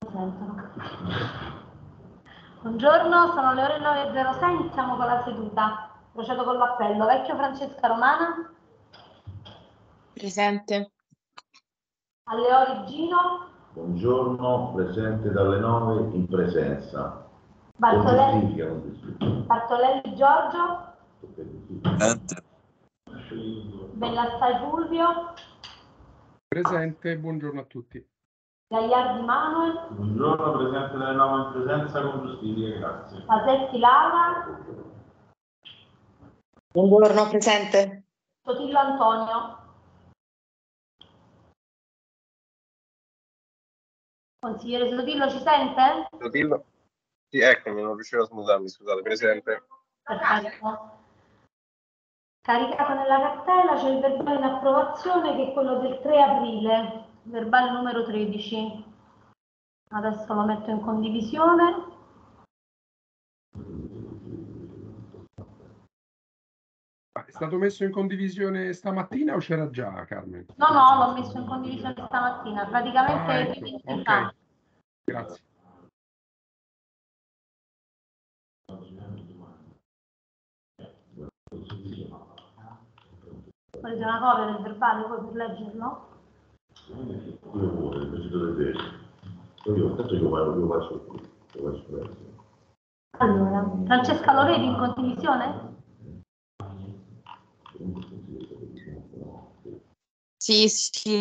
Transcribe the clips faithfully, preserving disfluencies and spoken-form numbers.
sentono. Buongiorno, sono le ore nove e zero sei, iniziamo con la seduta. Procedo con l'appello. Vecchio Francesca Romana. Presente. Alleori Gino. Buongiorno, presente dalle nove in presenza. Bartolelli, Bartolelli Giorgio. Presente. Bellassai Fulvio. Presente, buongiorno a tutti. Gagliardi Manuel. Buongiorno, presente dalle nove in presenza con giustizia, grazie. Pasetti Laura. Buongiorno, presente. Sotillo Antonio. Consigliere Sotillo, ci sente? Sotillo? Sì, eccomi, non riuscivo a smutarmi, scusate, presente. Perfetto. Caricato nella cartella c'è il verbale in approvazione che è quello del tre aprile, verbale numero tredici. Adesso lo metto in condivisione. È stato messo in condivisione stamattina o c'era già, Carmen? No, no, l'ho messo in condivisione stamattina, praticamente Ah, ecco. due minuti Ok, fa. grazie. Volete una copia del verbale poi per leggerlo? Due vuole, invece dovete... Io, tanto io vado, io faccio qui, io faccio questo. Allora, Francesca lo vedi in condivisione? Sì, sì.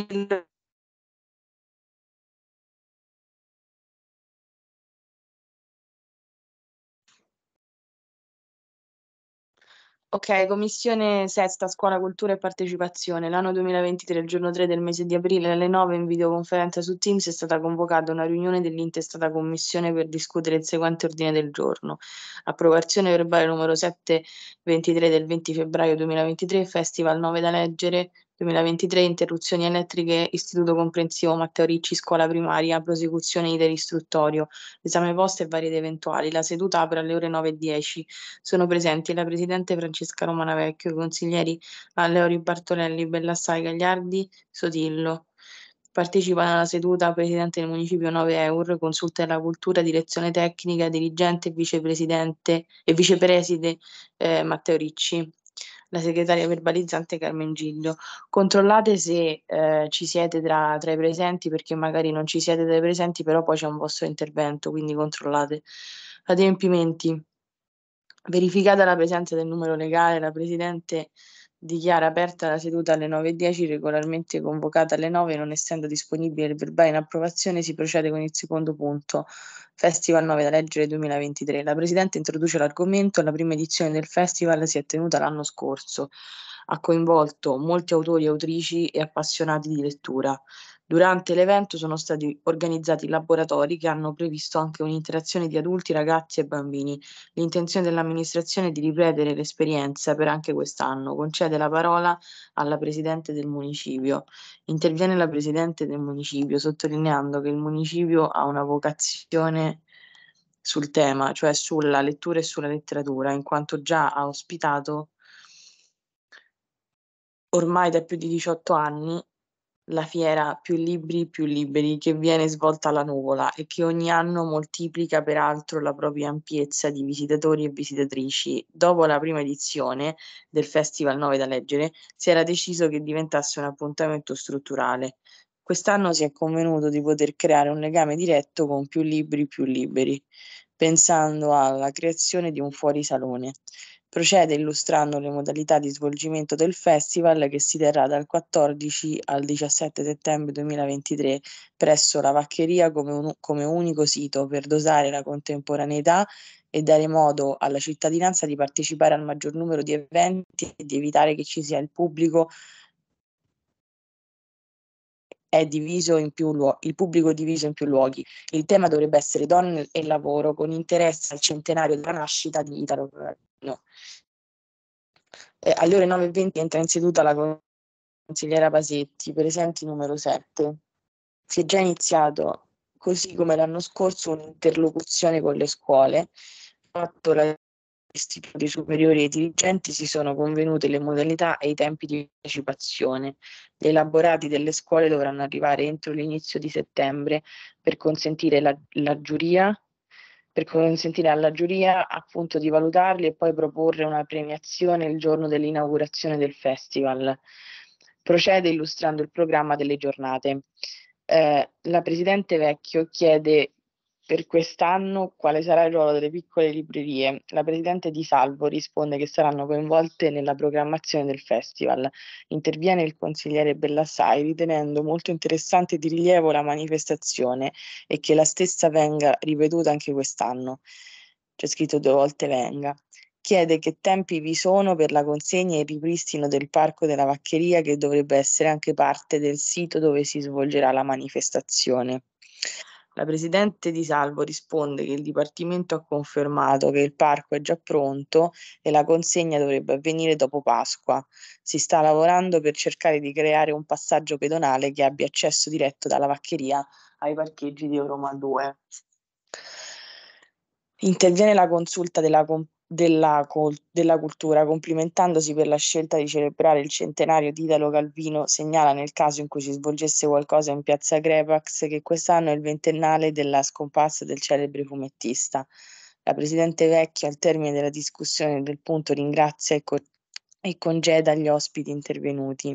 Ok, Commissione Sesta, Scuola, Cultura e Partecipazione. L'anno duemilaventitré, il giorno tre del mese di aprile, alle nove, in videoconferenza su Teams, è stata convocata una riunione dell'intestata Commissione per discutere il seguente ordine del giorno. Approvazione verbale numero settecentoventitré del venti febbraio duemilaventitré, Festival nove da leggere, duemilaventitré, interruzioni elettriche, Istituto Comprensivo Matteo Ricci, Scuola Primaria, prosecuzione iter istruttorio, esame posto e varie ed eventuali. La seduta apre alle ore nove e dieci. Sono presenti la Presidente Francesca Romana Vecchio, i consiglieri Alleori Bartolelli, Bellassai, Gagliardi, Sotillo. Partecipano alla seduta Presidente del Municipio nove Eur, Consulta della Cultura, Direzione Tecnica, Dirigente e Vicepresidente e Vicepreside eh, Matteo Ricci. La segretaria verbalizzante Carmen Giglio. Controllate se eh, ci siete tra, tra i presenti, perché magari non ci siete tra i presenti, però poi c'è un vostro intervento, quindi controllate. Adempimenti. Verificata la presenza del numero legale, la Presidente dichiara aperta la seduta alle nove e dieci, regolarmente convocata alle nove, non essendo disponibile il verbale in approvazione, si procede con il secondo punto. Festival nove da leggere duemilaventitré. La Presidente introduce l'argomento. La prima edizione del festival si è tenuta l'anno scorso. Ha coinvolto molti autori e autrici e appassionati di lettura. Durante l'evento sono stati organizzati laboratori che hanno previsto anche un'interazione di adulti, ragazzi e bambini. L'intenzione dell'amministrazione è di ripetere l'esperienza per anche quest'anno. Concede la parola alla Presidente del Municipio. Interviene la Presidente del Municipio sottolineando che il Municipio ha una vocazione sul tema, cioè sulla lettura e sulla letteratura, in quanto già ha ospitato ormai da più di diciotto anni la fiera Più Libri Più Liberi, che viene svolta alla Nuvola e che ogni anno moltiplica peraltro la propria ampiezza di visitatori e visitatrici. Dopo la prima edizione del Festival nove da leggere si era deciso che diventasse un appuntamento strutturale. Quest'anno si è convenuto di poter creare un legame diretto con Più Libri Più Liberi, pensando alla creazione di un fuorisalone. Procede illustrando le modalità di svolgimento del festival, che si terrà dal quattordici al diciassette settembre duemilaventitré presso la Vaccheria come, un, come unico sito, per dosare la contemporaneità e dare modo alla cittadinanza di partecipare al maggior numero di eventi e di evitare che ci sia il pubblico è diviso in più luoghi, il pubblico diviso in più luoghi. Il tema dovrebbe essere donne e lavoro, con interesse al centenario della nascita di Italo Calvino. Eh, alle ore nove e venti entra in seduta la consigliera Pasetti, presenti numero sette. Si è già iniziato, così come l'anno scorso, un'interlocuzione con le scuole. Fatto la istituti superiori e i dirigenti si sono convenute le modalità e i tempi di partecipazione. Gli elaborati delle scuole dovranno arrivare entro l'inizio di settembre per consentire la, la giuria per consentire alla giuria appunto di valutarli e poi proporre una premiazione il giorno dell'inaugurazione del festival. Procede illustrando il programma delle giornate. Eh, la Presidente Vecchio chiede per quest'anno quale sarà il ruolo delle piccole librerie. La Presidente Di Salvo risponde che saranno coinvolte nella programmazione del festival. Interviene il consigliere Bellassai ritenendo molto interessante e di rilievo la manifestazione e che la stessa venga ripetuta anche quest'anno. C'è scritto due volte venga. Chiede che tempi vi sono per la consegna e il ripristino del Parco della Vaccheria, che dovrebbe essere anche parte del sito dove si svolgerà la manifestazione. La Presidente Di Salvo risponde che il Dipartimento ha confermato che il parco è già pronto e la consegna dovrebbe avvenire dopo Pasqua. Si sta lavorando per cercare di creare un passaggio pedonale che abbia accesso diretto dalla Vaccheria ai parcheggi di Euroma due. Interviene la consulta della, della, della cultura, complimentandosi per la scelta di celebrare il centenario di Italo Calvino. Segnala, nel caso in cui si svolgesse qualcosa in piazza Crepax, che quest'anno è il ventennale della scomparsa del celebre fumettista. La Presidente Vecchio, al termine della discussione del punto, ringrazia e, co- e congeda gli ospiti intervenuti.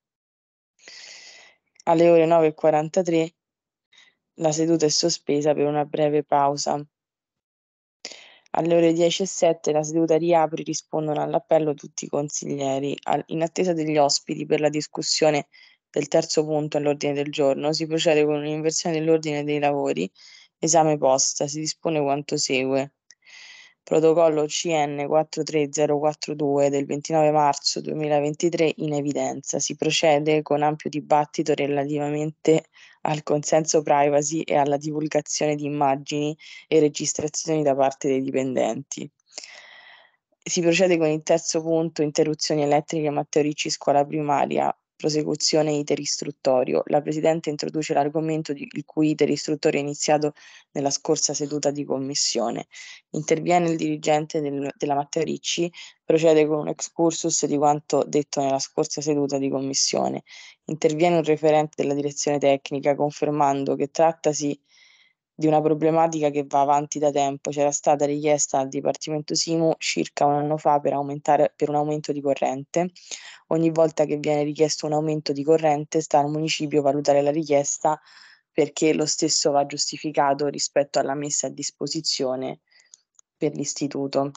Alle ore nove e quarantatré la seduta è sospesa per una breve pausa. Alle ore dieci e sette la seduta riapre, rispondono all'appello tutti i consiglieri. Al, in attesa degli ospiti per la discussione del terzo punto all'ordine del giorno, si procede con un'inversione dell'ordine dei lavori. Esame posta. Si dispone quanto segue. Protocollo C N quattro tre zero quattro due del ventinove marzo duemilaventitré in evidenza. Si procede con ampio dibattito relativamente al consenso privacy e alla divulgazione di immagini e registrazioni da parte dei dipendenti. Si procede con il terzo punto, interruzioni elettriche Matteo Ricci, scuola primaria, prosecuzione iter istruttorio. La Presidente introduce l'argomento di, il cui iter istruttorio è iniziato nella scorsa seduta di commissione. Interviene il dirigente del, della Matteo Ricci, procede con un excursus di quanto detto nella scorsa seduta di commissione. Interviene un referente della direzione tecnica confermando che trattasi di una problematica che va avanti da tempo. C'era stata richiesta al Dipartimento Simu circa un anno fa per aumentare per un aumento di corrente. Ogni volta che viene richiesto un aumento di corrente sta al municipio valutare la richiesta, perché lo stesso va giustificato rispetto alla messa a disposizione per l'istituto.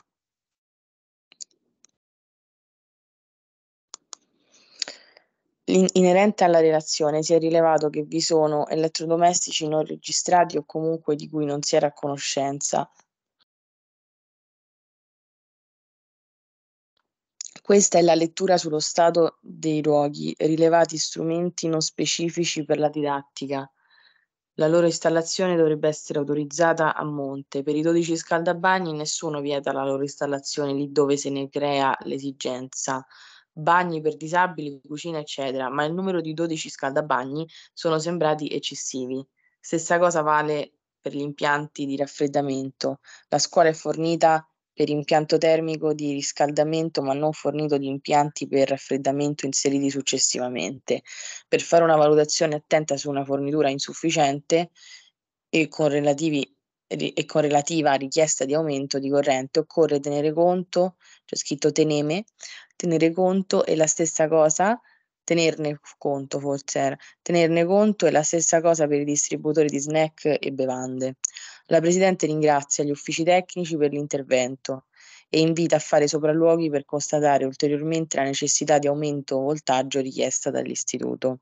Inerente alla relazione, si è rilevato che vi sono elettrodomestici non registrati o comunque di cui non si era a conoscenza. Questa è la lettura sullo stato dei luoghi, rilevati strumenti non specifici per la didattica. La loro installazione dovrebbe essere autorizzata a monte. Per i dodici scaldabagni nessuno vieta la loro installazione lì dove se ne crea l'esigenza. Bagni per disabili, cucina, eccetera, ma il numero di dodici scaldabagni sono sembrati eccessivi. Stessa cosa vale per gli impianti di raffreddamento. La scuola è fornita per impianto termico di riscaldamento, ma non fornito di impianti per raffreddamento inseriti successivamente. Per fare una valutazione attenta su una fornitura insufficiente e con relativi e con relativa richiesta di aumento di corrente occorre tenere conto, c'è scritto teneme, tenere conto e la stessa cosa, tenerne conto forse era, tenerne conto è la stessa cosa per i distributori di snack e bevande. La Presidente ringrazia gli uffici tecnici per l'intervento e invita a fare sopralluoghi per constatare ulteriormente la necessità di aumento voltaggio richiesta dall'Istituto.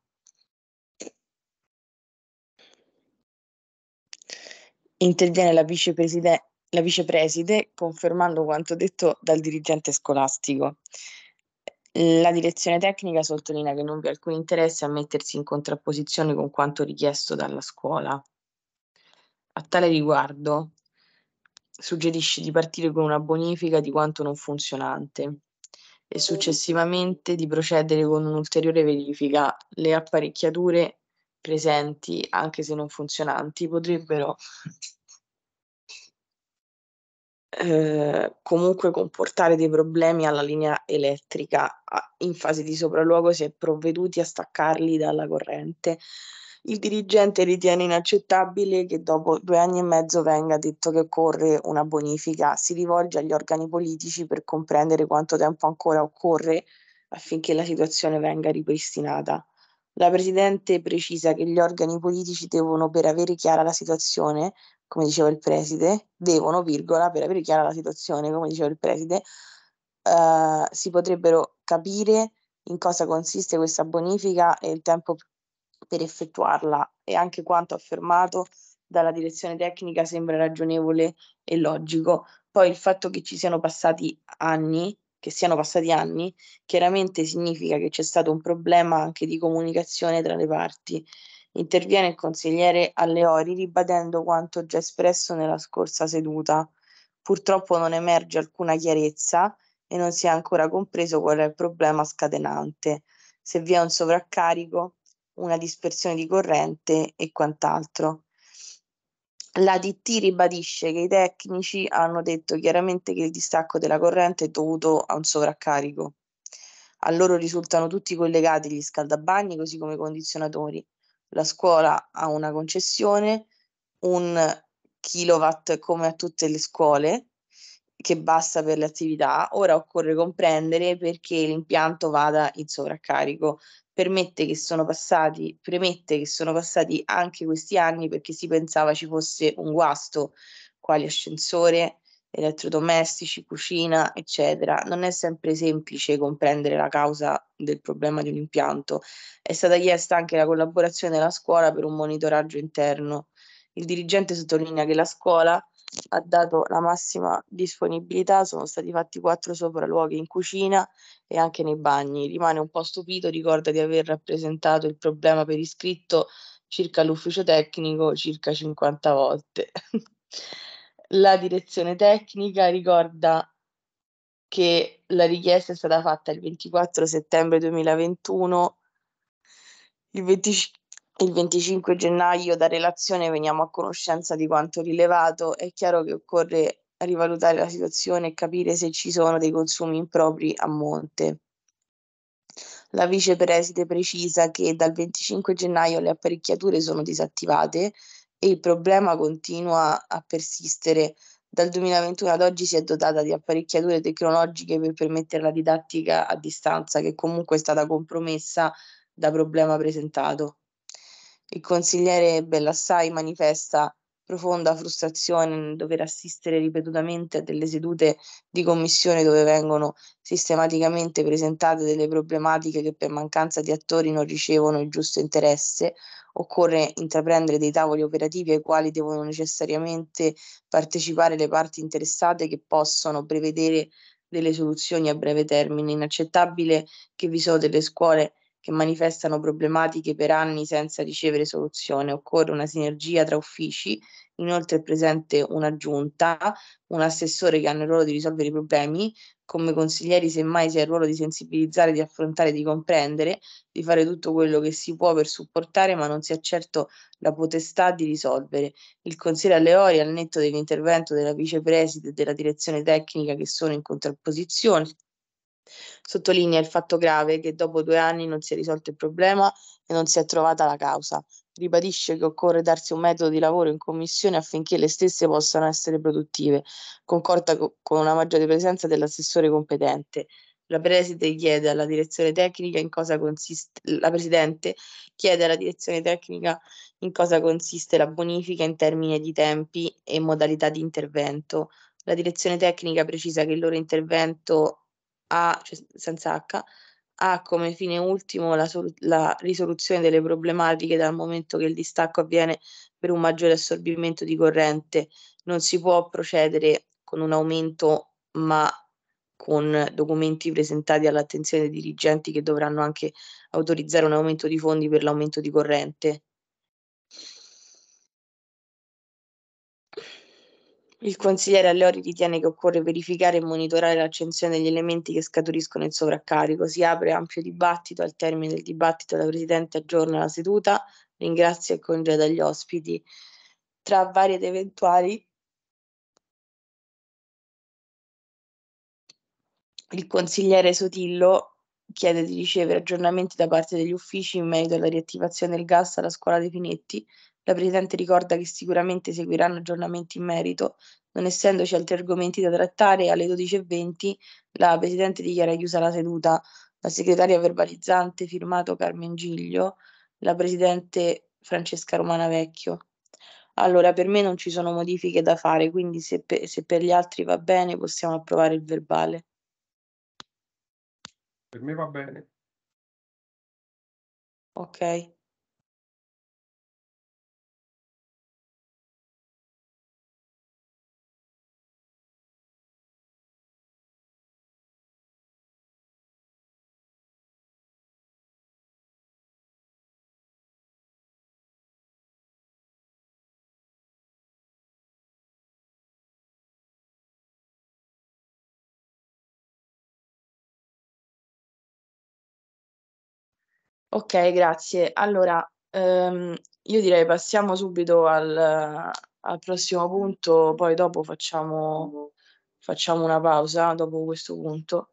Interviene la vicepreside, la vicepreside confermando quanto detto dal dirigente scolastico. La direzione tecnica sottolinea che non vi è alcun interesse a mettersi in contrapposizione con quanto richiesto dalla scuola. A tale riguardo suggerisce di partire con una bonifica di quanto non funzionante e successivamente di procedere con un'ulteriore verifica. Le apparecchiature presenti, anche se non funzionanti, potrebbero eh, comunque comportare dei problemi alla linea elettrica. A- In fase di sopralluogo si è provveduti a staccarli dalla corrente. Il dirigente ritiene inaccettabile che dopo due anni e mezzo venga detto che occorre una bonifica. Si rivolge agli organi politici per comprendere quanto tempo ancora occorre affinché la situazione venga ripristinata. La Presidente precisa che gli organi politici devono, per avere chiara la situazione, come diceva il preside, devono, virgola, per avere chiara la situazione, come diceva il preside, eh, si potrebbero capire in cosa consiste questa bonifica e il tempo per effettuarla, e anche quanto affermato dalla direzione tecnica sembra ragionevole e logico. Poi il fatto che ci siano passati anni, che siano passati anni, chiaramente significa che c'è stato un problema anche di comunicazione tra le parti. Interviene il consigliere Alleori ribadendo quanto già espresso nella scorsa seduta. Purtroppo non emerge alcuna chiarezza e non si è ancora compreso qual è il problema scatenante, se vi è un sovraccarico, una dispersione di corrente e quant'altro. La D T ribadisce che i tecnici hanno detto chiaramente che il distacco della corrente è dovuto a un sovraccarico. A loro risultano tutti collegati gli scaldabagni così come i condizionatori. La scuola ha una concessione, un kilowatt come a tutte le scuole, che basta per le attività. Ora occorre comprendere perché l'impianto vada in sovraccarico. Permette che sono passati, premette che sono passati anche questi anni perché si pensava ci fosse un guasto, quali ascensore, elettrodomestici, cucina, eccetera. Non è sempre semplice comprendere la causa del problema di un impianto. È stata chiesta anche la collaborazione della scuola per un monitoraggio interno. Il dirigente sottolinea che la scuola ha dato la massima disponibilità, sono stati fatti quattro sopralluoghi in cucina e anche nei bagni. Rimane un po' stupito, ricorda di aver rappresentato il problema per iscritto circa l'ufficio tecnico circa cinquanta volte. La direzione tecnica ricorda che la richiesta è stata fatta il ventiquattro settembre duemilaventuno, il, venticinque, il venticinque gennaio da relazione veniamo a conoscenza di quanto rilevato. È chiaro che occorre rivalutare la situazione e capire se ci sono dei consumi impropri a monte. La vicepreside precisa che dal venticinque gennaio le apparecchiature sono disattivate e il problema continua a persistere. Dal duemilaventuno ad oggi si è dotata di apparecchiature tecnologiche per permettere la didattica a distanza, che comunque è stata compromessa da problema presentato. Il consigliere Bellassai manifesta profonda frustrazione nel dover assistere ripetutamente a delle sedute di commissione dove vengono sistematicamente presentate delle problematiche che per mancanza di attori non ricevono il giusto interesse. Occorre intraprendere dei tavoli operativi ai quali devono necessariamente partecipare le parti interessate che possono prevedere delle soluzioni a breve termine. Inaccettabile che vi sono delle scuole che manifestano problematiche per anni senza ricevere soluzione. Occorre una sinergia tra uffici. Inoltre è presente una giunta, un assessore che hanno il ruolo di risolvere i problemi. Come consiglieri semmai si ha il ruolo di sensibilizzare, di affrontare, di comprendere, di fare tutto quello che si può per supportare, ma non si ha certo la potestà di risolvere. Il consigliere Alleori, al netto dell'intervento della vicepreside e della direzione tecnica che sono in contrapposizione, sottolinea il fatto grave che dopo due anni non si è risolto il problema e non si è trovata la causa. Ribadisce che occorre darsi un metodo di lavoro in commissione affinché le stesse possano essere produttive. Concorda co- con una maggiore presenza dell'assessore competente. La preside chiede alla direzione tecnica in cosa consiste la presidente chiede alla direzione tecnica in cosa consiste la bonifica in termini di tempi e modalità di intervento. La direzione tecnica precisa che il loro intervento ha, cioè senza H, ha come fine ultimo la, solu- la risoluzione delle problematiche dal momento che il distacco avviene per un maggiore assorbimento di corrente. Non si può procedere con un aumento, ma con documenti presentati all'attenzione dei dirigenti che dovranno anche autorizzare un aumento di fondi per l'aumento di corrente. Il consigliere Alleori ritiene che occorre verificare e monitorare l'accensione degli elementi che scaturiscono il sovraccarico. Si apre ampio dibattito. Al termine del dibattito la Presidente aggiorna la seduta, ringrazia e congeda gli ospiti. Tra varie ed eventuali Il consigliere Sotillo chiede di ricevere aggiornamenti da parte degli uffici in merito alla riattivazione del gas alla scuola dei Finetti. La Presidente ricorda che sicuramente seguiranno aggiornamenti in merito. Non essendoci altri argomenti da trattare, alle dodici e venti la Presidente dichiara chiusa la seduta. La segretaria verbalizzante, firmato Carmen Giglio, la Presidente Francesca Romana Vecchio. Allora, per me non ci sono modifiche da fare, quindi se, pe- se per gli altri va bene possiamo approvare il verbale. Per me va bene. Ok. Ok, grazie. Allora, ehm, io direi passiamo subito al, al prossimo punto, poi dopo facciamo, facciamo una pausa dopo questo punto.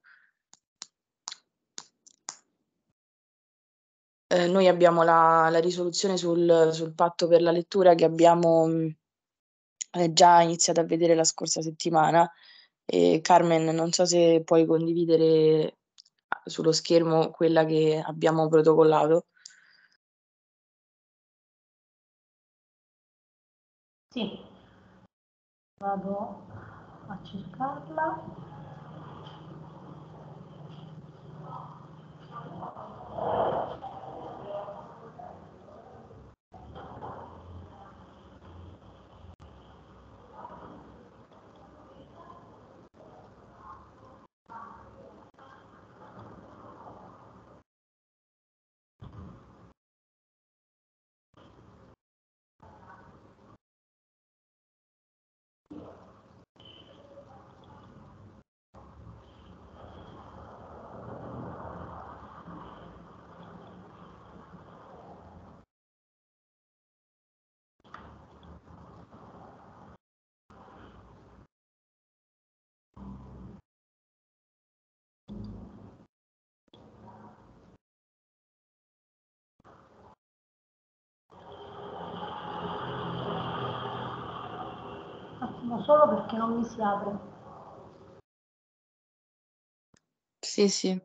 Eh, noi abbiamo la, la risoluzione sul, sul patto per la lettura che abbiamo mh, eh, già iniziato a vedere la scorsa settimana. E Carmen, non so se puoi condividere sullo schermo quella che abbiamo protocollato. Sì, vado a cercarla. Un attimo solo perché non mi si apre. Sì, sì.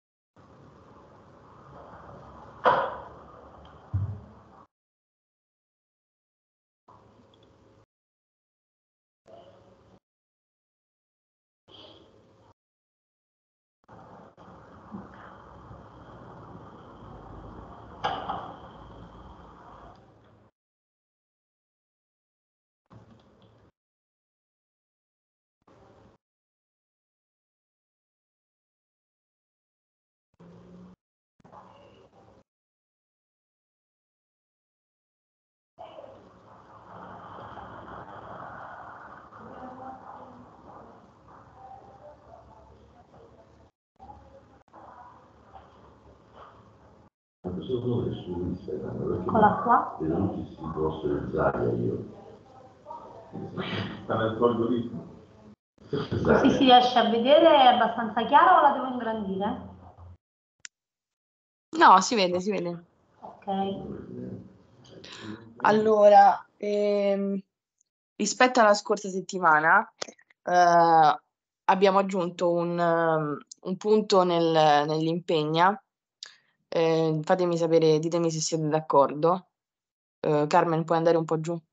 Anche solo che su Instagram, perché Eccola qua. vedo tutti questi post del Zaria io. Sta nel tuo algoritmo. Così si riesce a vedere, è abbastanza chiara o la devo ingrandire? No, si vede, si vede. Ok. Allora, ehm, rispetto alla scorsa settimana, eh, abbiamo aggiunto un, um, un punto nel- nell'impegna. Eh, fatemi sapere, ditemi se siete d'accordo. Eh, Carmen, puoi andare un po' giù?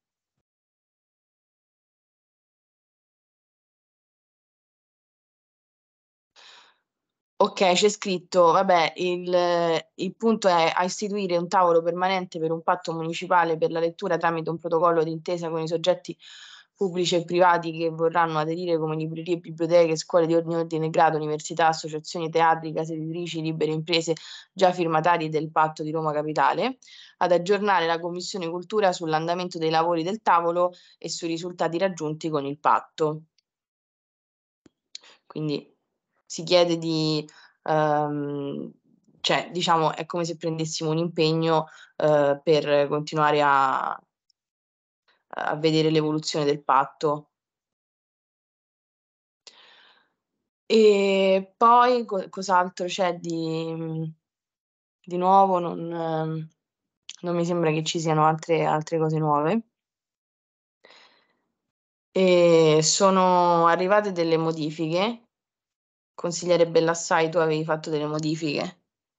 Ok, c'è scritto, vabbè, il, il punto è a istituire un tavolo permanente per un patto municipale per la lettura tramite un protocollo d'intesa con i soggetti pubblici e privati che vorranno aderire come librerie, biblioteche, scuole di ogni ordine e grado, università, associazioni teatri, case editrici, libere imprese, già firmatari del patto di Roma Capitale, ad aggiornare la Commissione Cultura sull'andamento dei lavori del tavolo e sui risultati raggiunti con il patto. Quindi si chiede di, ehm, cioè diciamo è come se prendessimo un impegno eh, per continuare a, a vedere l'evoluzione del patto. E poi co- cos'altro c'è di, di nuovo? Non, ehm, non mi sembra che ci siano altre, altre cose nuove. E sono arrivate delle modifiche. Consigliere Bellassai, tu avevi fatto delle modifiche?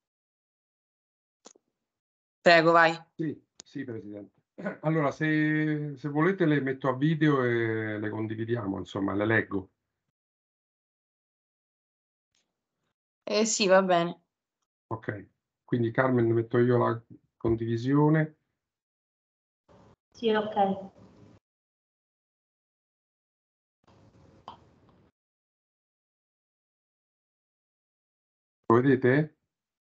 Prego, vai. Sì, sì, Presidente. Allora, se, se volete le metto a video e le condividiamo, insomma, le leggo. Eh sì, va bene. Ok, quindi Carmen metto io la condivisione. Sì, ok. Lo vedete?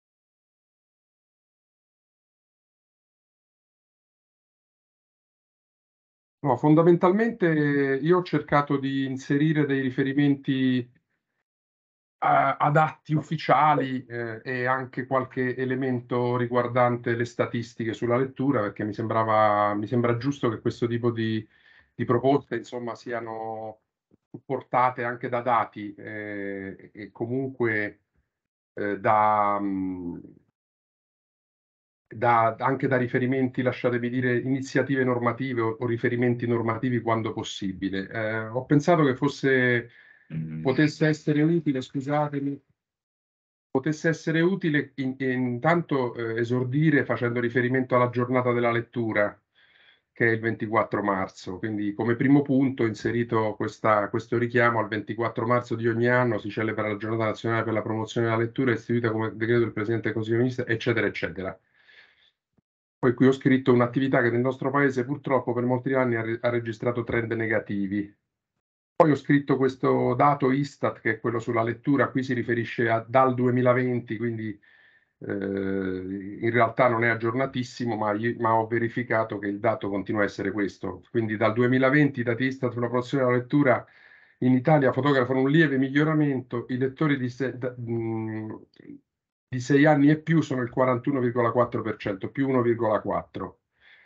No, fondamentalmente io ho cercato di inserire dei riferimenti eh, ad atti ufficiali eh, e anche qualche elemento riguardante le statistiche sulla lettura, perché mi sembrava, mi sembra giusto che questo tipo di, di proposte, insomma, siano supportate anche da dati eh, e comunque eh, da, mh, da- anche da riferimenti, lasciatemi dire, iniziative normative o, o riferimenti normativi quando possibile. Eh, ho pensato che fosse, potesse essere utile, scusatemi, potesse essere utile in- intanto eh, esordire facendo riferimento alla giornata della lettura, che è il ventiquattro marzo. Quindi come primo punto ho inserito questa- questo richiamo al ventiquattro marzo di ogni anno si celebra la giornata nazionale per la promozione della lettura istituita come decreto del Presidente del Consiglio dei Ministri, eccetera, eccetera. Poi qui ho scritto un'attività che nel nostro paese purtroppo per molti anni ha, re- ha registrato trend negativi. Poi ho scritto questo dato Istat, che è quello sulla lettura, qui si riferisce a dal duemilaventi, quindi eh, in realtà non è aggiornatissimo, ma, io- ma ho verificato che il dato continua a essere questo. Quindi dal duemilaventi i dati Istat sulla promozione della lettura in Italia fotografano un lieve miglioramento, i lettori di, se- da- mh, di sei anni e più sono il quarantuno virgola quattro per cento, più uno virgola quattro.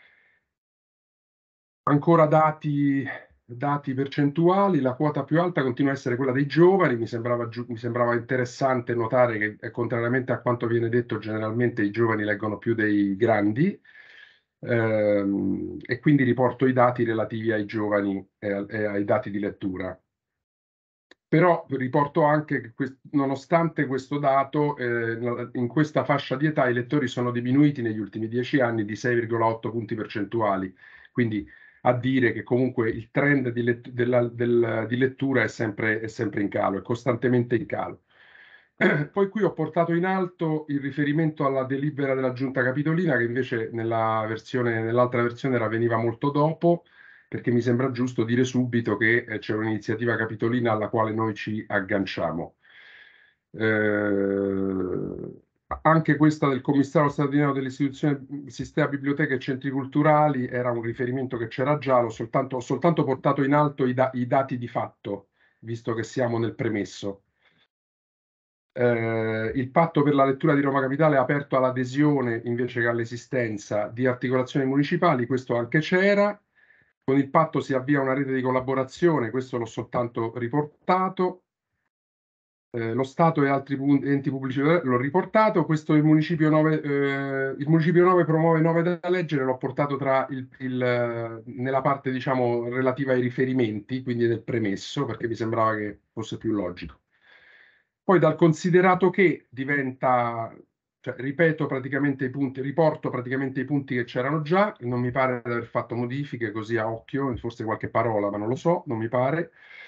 Ancora dati, dati percentuali, la quota più alta continua a essere quella dei giovani, mi sembrava, giu- mi sembrava interessante notare che, eh, contrariamente a quanto viene detto, generalmente i giovani leggono più dei grandi, ehm, e quindi riporto i dati relativi ai giovani e, a- e ai dati di lettura. Però riporto anche che quest- nonostante questo dato, eh, in questa fascia di età i lettori sono diminuiti negli ultimi dieci anni di sei virgola otto punti percentuali, quindi a dire che comunque il trend di, let- della- del- di lettura è sempre, è sempre in calo, è costantemente in calo. Poi qui ho portato in alto il riferimento alla delibera della Giunta Capitolina, che invece nella versione, nell'altra versione era veniva molto dopo, perché mi sembra giusto dire subito che eh, c'è un'iniziativa capitolina alla quale noi ci agganciamo. Eh, anche questa del commissario straordinario dell'istituzione Sistema Biblioteche e Centri Culturali era un riferimento che c'era già, l'ho soltanto, ho soltanto portato in alto i, da- i dati di fatto, visto che siamo nel premesso. Eh, il patto per la lettura di Roma Capitale è aperto all'adesione invece che all'esistenza di articolazioni municipali, questo anche c'era. Con il patto si avvia una rete di collaborazione, questo l'ho soltanto riportato. Eh, lo Stato e altri pun- enti pubblici l'ho riportato. Questo il municipio nove, eh, il municipio nove promuove nove da leggere, l'ho portato tra il, il, eh, nella parte diciamo relativa ai riferimenti, quindi nel premesso, perché mi sembrava che fosse più logico. Poi dal considerato che diventa, cioè, ripeto praticamente i punti, riporto praticamente i punti che c'erano già, non mi pare di aver fatto modifiche così a occhio, forse qualche parola, ma non lo so, non mi pare.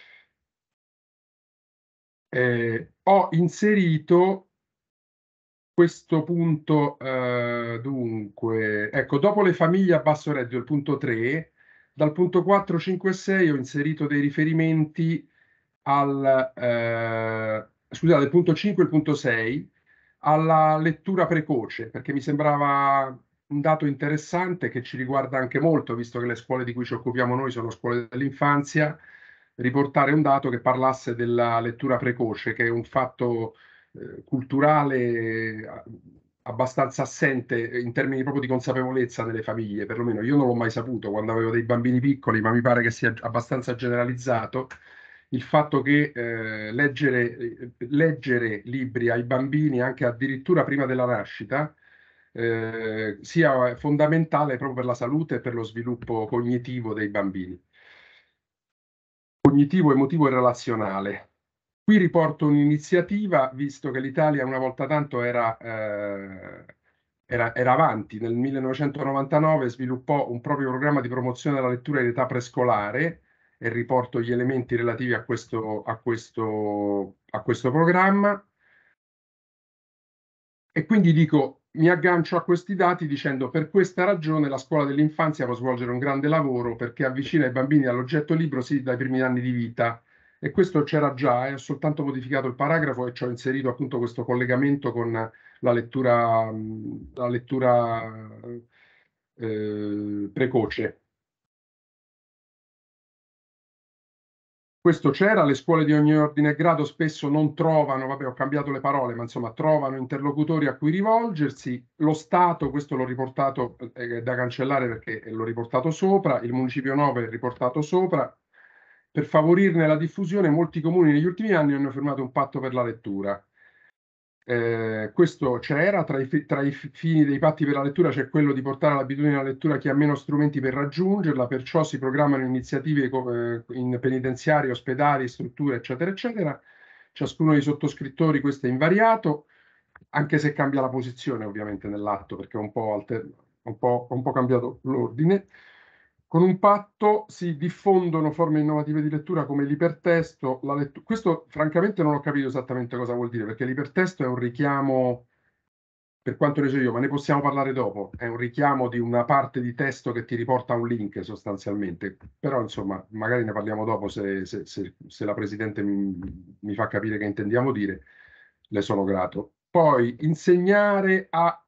Eh, ho inserito questo punto, eh, dunque, ecco, dopo le famiglie a basso reddito, il punto tre, dal punto quattro, cinque e sei ho inserito dei riferimenti al, eh, scusate, il punto cinque e il punto sei, alla lettura precoce, perché mi sembrava un dato interessante che ci riguarda anche molto, visto che le scuole di cui ci occupiamo noi sono scuole dell'infanzia, riportare un dato che parlasse della lettura precoce, che è un fatto eh, culturale eh, abbastanza assente in termini proprio di consapevolezza nelle famiglie, perlomeno io non l'ho mai saputo quando avevo dei bambini piccoli, ma mi pare che sia abbastanza generalizzato. il fatto che eh, leggere, leggere libri ai bambini anche addirittura prima della nascita eh, sia fondamentale proprio per la salute e per lo sviluppo cognitivo dei bambini. Cognitivo, emotivo e relazionale. Qui riporto un'iniziativa, visto che l'Italia una volta tanto era, eh, era, era avanti. Nel millenovecentonovantanove sviluppò un proprio programma di promozione della lettura in età prescolare, e riporto gli elementi relativi a questo, a questo, a questo programma. E quindi dico, mi aggancio a questi dati dicendo: per questa ragione la scuola dell'infanzia può svolgere un grande lavoro perché avvicina i bambini all'oggetto libro sin dai primi anni di vita. E questo c'era già, e ho soltanto modificato il paragrafo e ci ho inserito appunto questo collegamento con la lettura, la lettura eh, precoce. Questo c'era, le scuole di ogni ordine e grado spesso non trovano, vabbè ho cambiato le parole, ma insomma trovano interlocutori a cui rivolgersi. Lo Stato, questo l'ho riportato, è da cancellare perché l'ho riportato sopra, il Municipio nove è riportato sopra. Per favorirne la diffusione, molti comuni negli ultimi anni hanno firmato un patto per la lettura. Eh, questo c'era, tra i, tra i fini dei patti per la lettura c'è quello di portare l'abitudine alla lettura a chi ha meno strumenti per raggiungerla, perciò si programmano iniziative eh, in penitenziari, ospedali, strutture, eccetera, eccetera. Ciascuno dei sottoscrittori, questo è invariato, anche se cambia la posizione ovviamente nell'atto, perché è un po', alter- un po', un po' cambiato l'ordine. Con un patto si diffondono forme innovative di lettura come l'ipertesto. La lettu- Questo francamente non ho capito esattamente cosa vuol dire, perché l'ipertesto è un richiamo, per quanto ne so io, ma ne possiamo parlare dopo, è un richiamo di una parte di testo che ti riporta a un link sostanzialmente. Però insomma, magari ne parliamo dopo se, se- se- se la Presidente mi, mi fa capire che intendiamo dire, le sono grato. Poi insegnare a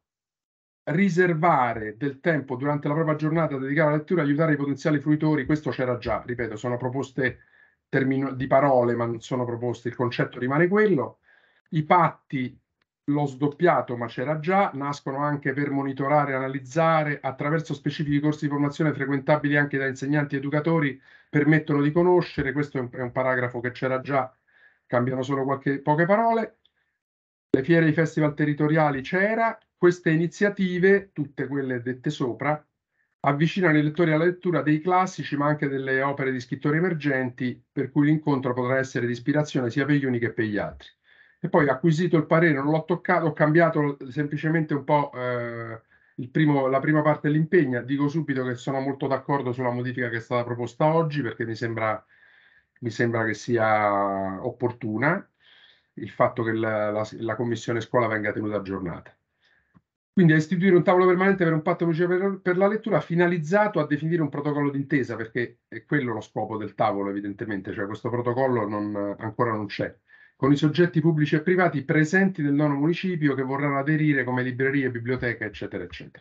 riservare del tempo durante la propria giornata dedicata alla lettura, aiutare i potenziali fruitori. Questo c'era già, ripeto, sono proposte termino- di parole, ma non sono proposte, il concetto rimane quello. I patti, l'ho sdoppiato, ma c'era già, nascono anche per monitorare, analizzare, attraverso specifici corsi di formazione frequentabili anche da insegnanti e educatori, permettono di conoscere. Questo è un, è un paragrafo che c'era già, cambiano solo qualche, poche parole. Le fiere e i festival territoriali c'era. Queste iniziative, tutte quelle dette sopra, avvicinano i lettori alla lettura dei classici, ma anche delle opere di scrittori emergenti, per cui l'incontro potrà essere di ispirazione sia per gli uni che per gli altri. E poi, acquisito il parere, non l'ho toccato, ho cambiato semplicemente un po' eh, il primo, la prima parte dell'impegno. Dico subito che sono molto d'accordo sulla modifica che è stata proposta oggi, perché mi sembra, mi sembra che sia opportuna il fatto che la, la, la commissione scuola venga tenuta aggiornata. Quindi a istituire un tavolo permanente per un patto municipale per, per la lettura finalizzato a definire un protocollo d'intesa, perché è quello lo scopo del tavolo, evidentemente, cioè questo protocollo non, ancora non c'è, con i soggetti pubblici e privati presenti nel nono municipio che vorranno aderire come librerie, biblioteche, eccetera, eccetera.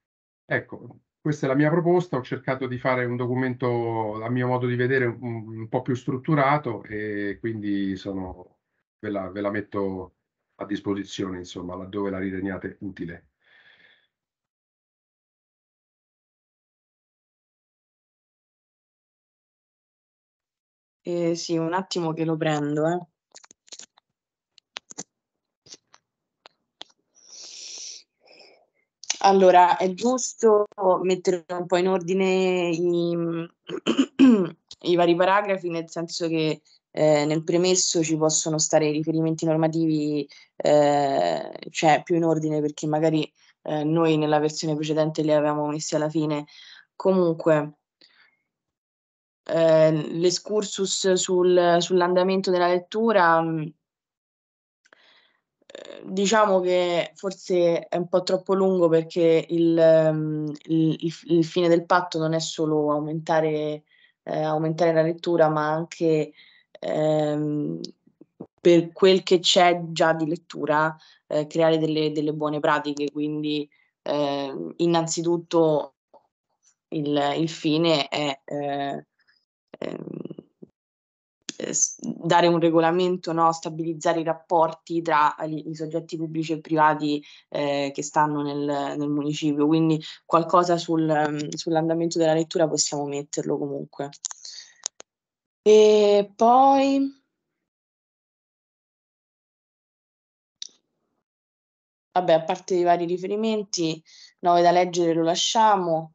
Ecco, questa è la mia proposta. Ho cercato di fare un documento, a mio modo di vedere, un, un po' più strutturato, e quindi sono, ve la, ve la metto a disposizione, insomma, laddove la riteniate utile. Eh, sì, un attimo che lo prendo, eh. Allora, è giusto mettere un po' in ordine i, i vari paragrafi, nel senso che eh, nel premesso ci possono stare i riferimenti normativi, eh, cioè più in ordine, perché magari eh, noi nella versione precedente li avevamo messi alla fine. Comunque, eh, l'escursus sul, sull'andamento della lettura, mh, eh, diciamo che forse è un po' troppo lungo, perché il, ehm, il- il- il fine del patto non è solo aumentare, eh, aumentare la lettura, ma anche ehm, per quel che c'è già di lettura, eh, creare delle, delle buone pratiche. Quindi ehm, innanzitutto il, il fine è eh, ehm, eh, s- dare un regolamento, no? Stabilizzare i rapporti tra i, i soggetti pubblici e privati eh, che stanno nel, nel municipio. Quindi qualcosa sul, ehm, sull'andamento della lettura possiamo metterlo comunque. E poi vabbè, a parte i vari riferimenti, nove da leggere lo lasciamo,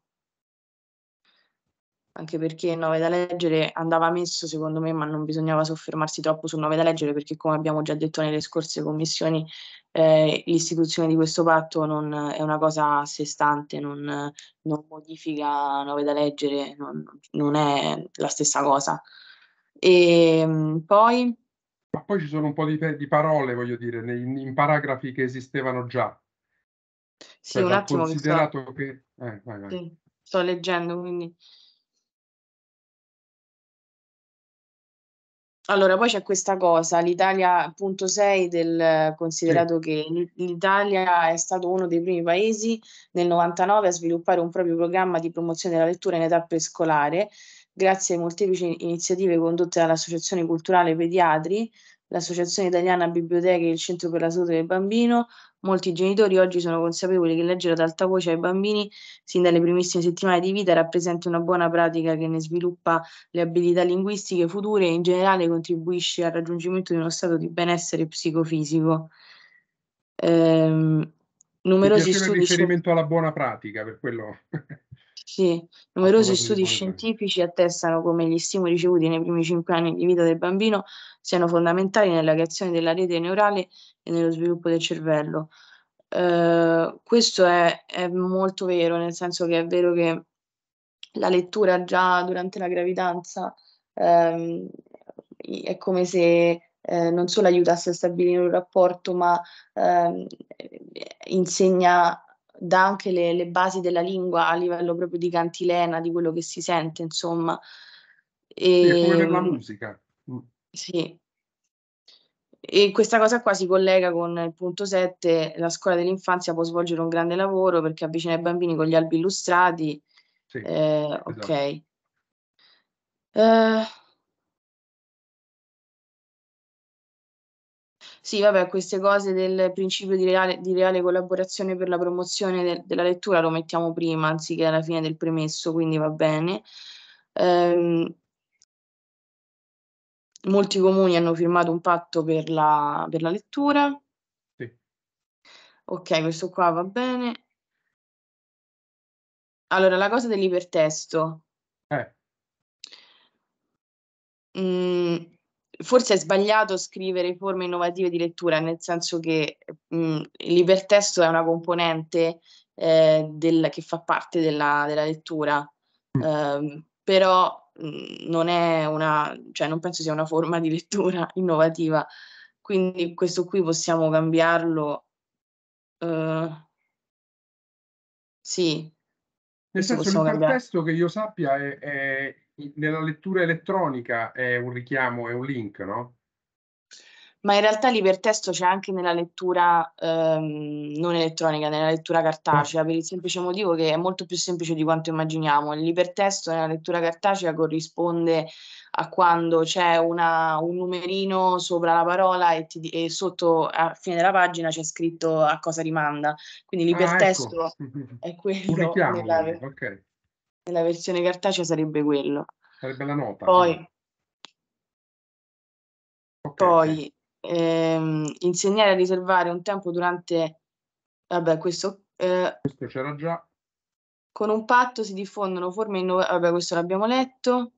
anche perché nove da leggere andava messo secondo me, ma non bisognava soffermarsi troppo sul nove da leggere, perché come abbiamo già detto nelle scorse commissioni, eh, l'istituzione di questo patto non è una cosa a sé stante, non, non modifica nove da leggere, non, non è la stessa cosa. E mh, poi Ma poi ci sono un po' di, pe- di parole, voglio dire, nei- in paragrafi che esistevano già. sì, Cioè, un dal attimo che sto, considerato che... Eh, vai, vai. sì, sto leggendo, quindi. Allora, poi c'è questa cosa, l'Italia, punto sei del Sì, considerato che l'I- l'Italia è stato uno dei primi paesi nel novantanove a sviluppare un proprio programma di promozione della lettura in età prescolare, grazie a molteplici iniziative condotte dall'Associazione Culturale Pediatri, l'Associazione Italiana Biblioteche e il Centro per la Salute del Bambino. Molti genitori oggi sono consapevoli che leggere ad alta voce ai bambini sin dalle primissime settimane di vita rappresenta una buona pratica che ne sviluppa le abilità linguistiche future e in generale contribuisce al raggiungimento di uno stato di benessere psicofisico. Ehm, mi numerosi piaceva il studi, scien- riferimento alla buona pratica, per quello sì, a numerosi proposito di studi buone pratiche. scientifici attestano come gli stimoli ricevuti nei primi cinque anni di vita del bambino siano fondamentali nella creazione della rete neurale e nello sviluppo del cervello. Eh, questo è, è molto vero, nel senso che è vero che la lettura già durante la gravidanza ehm, è come se eh, non solo aiutasse a stabilire un rapporto, ma ehm, insegna, dà anche le, le basi della lingua a livello proprio di cantilena, di quello che si sente, insomma. Sì, è come E, per la musica. Mm. sì. E questa cosa qua si collega con il punto sette, la scuola dell'infanzia può svolgere un grande lavoro perché avvicina i bambini con gli albi illustrati. Sì, Eh, ok. esatto. Eh, sì, vabbè, queste cose del principio di reale, di reale collaborazione per la promozione del- della lettura lo mettiamo prima, anziché alla fine del premesso, quindi va bene. Ehm, molti comuni hanno firmato un patto per la, per la lettura. Sì. Ok, questo qua va bene. Allora, la cosa dell'ipertesto. Eh, Mm, forse è sbagliato scrivere forme innovative di lettura, nel senso che mm, l'ipertesto è una componente eh, del- che fa parte della, della lettura. mm. Ehm, però mm, non è una, cioè non penso sia una forma di lettura innovativa, quindi questo qui possiamo cambiarlo. eh, sì, Nel questo senso, possiamo cambiare. l'ipertesto che io sappia è, è- nella lettura elettronica è un richiamo, è un link, no? Ma in realtà l'ipertesto c'è anche nella lettura ehm, non elettronica, nella lettura Ah, cartacea, per il semplice motivo che è molto più semplice di quanto immaginiamo. L'ipertesto nella lettura cartacea corrisponde a quando c'è una- un numerino sopra la parola e, ti di- e sotto a fine della pagina c'è scritto a cosa rimanda. Quindi ah, ecco. l'ipertesto è Un quello, richiamo, nella, quindi, ok. nella versione cartacea sarebbe quello. Sarebbe la nota, sì. Poi Ok, ok. Poi ehm, insegnare a riservare un tempo durante, vabbè, questo eh, Questo c'era già. con un patto si diffondono forme innovative, vabbè, questo l'abbiamo letto.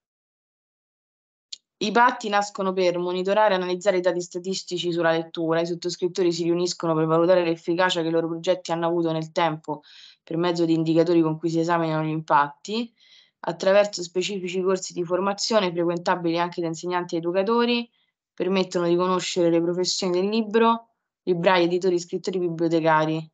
I patti nascono per monitorare e analizzare i dati statistici sulla lettura. I sottoscrittori si riuniscono per valutare l'efficacia che i loro progetti hanno avuto nel tempo per mezzo di indicatori con cui si esaminano gli impatti, attraverso specifici corsi di formazione frequentabili anche da insegnanti e educatori, permettono di conoscere le professioni del libro, librai, editori, scrittori, bibliotecari.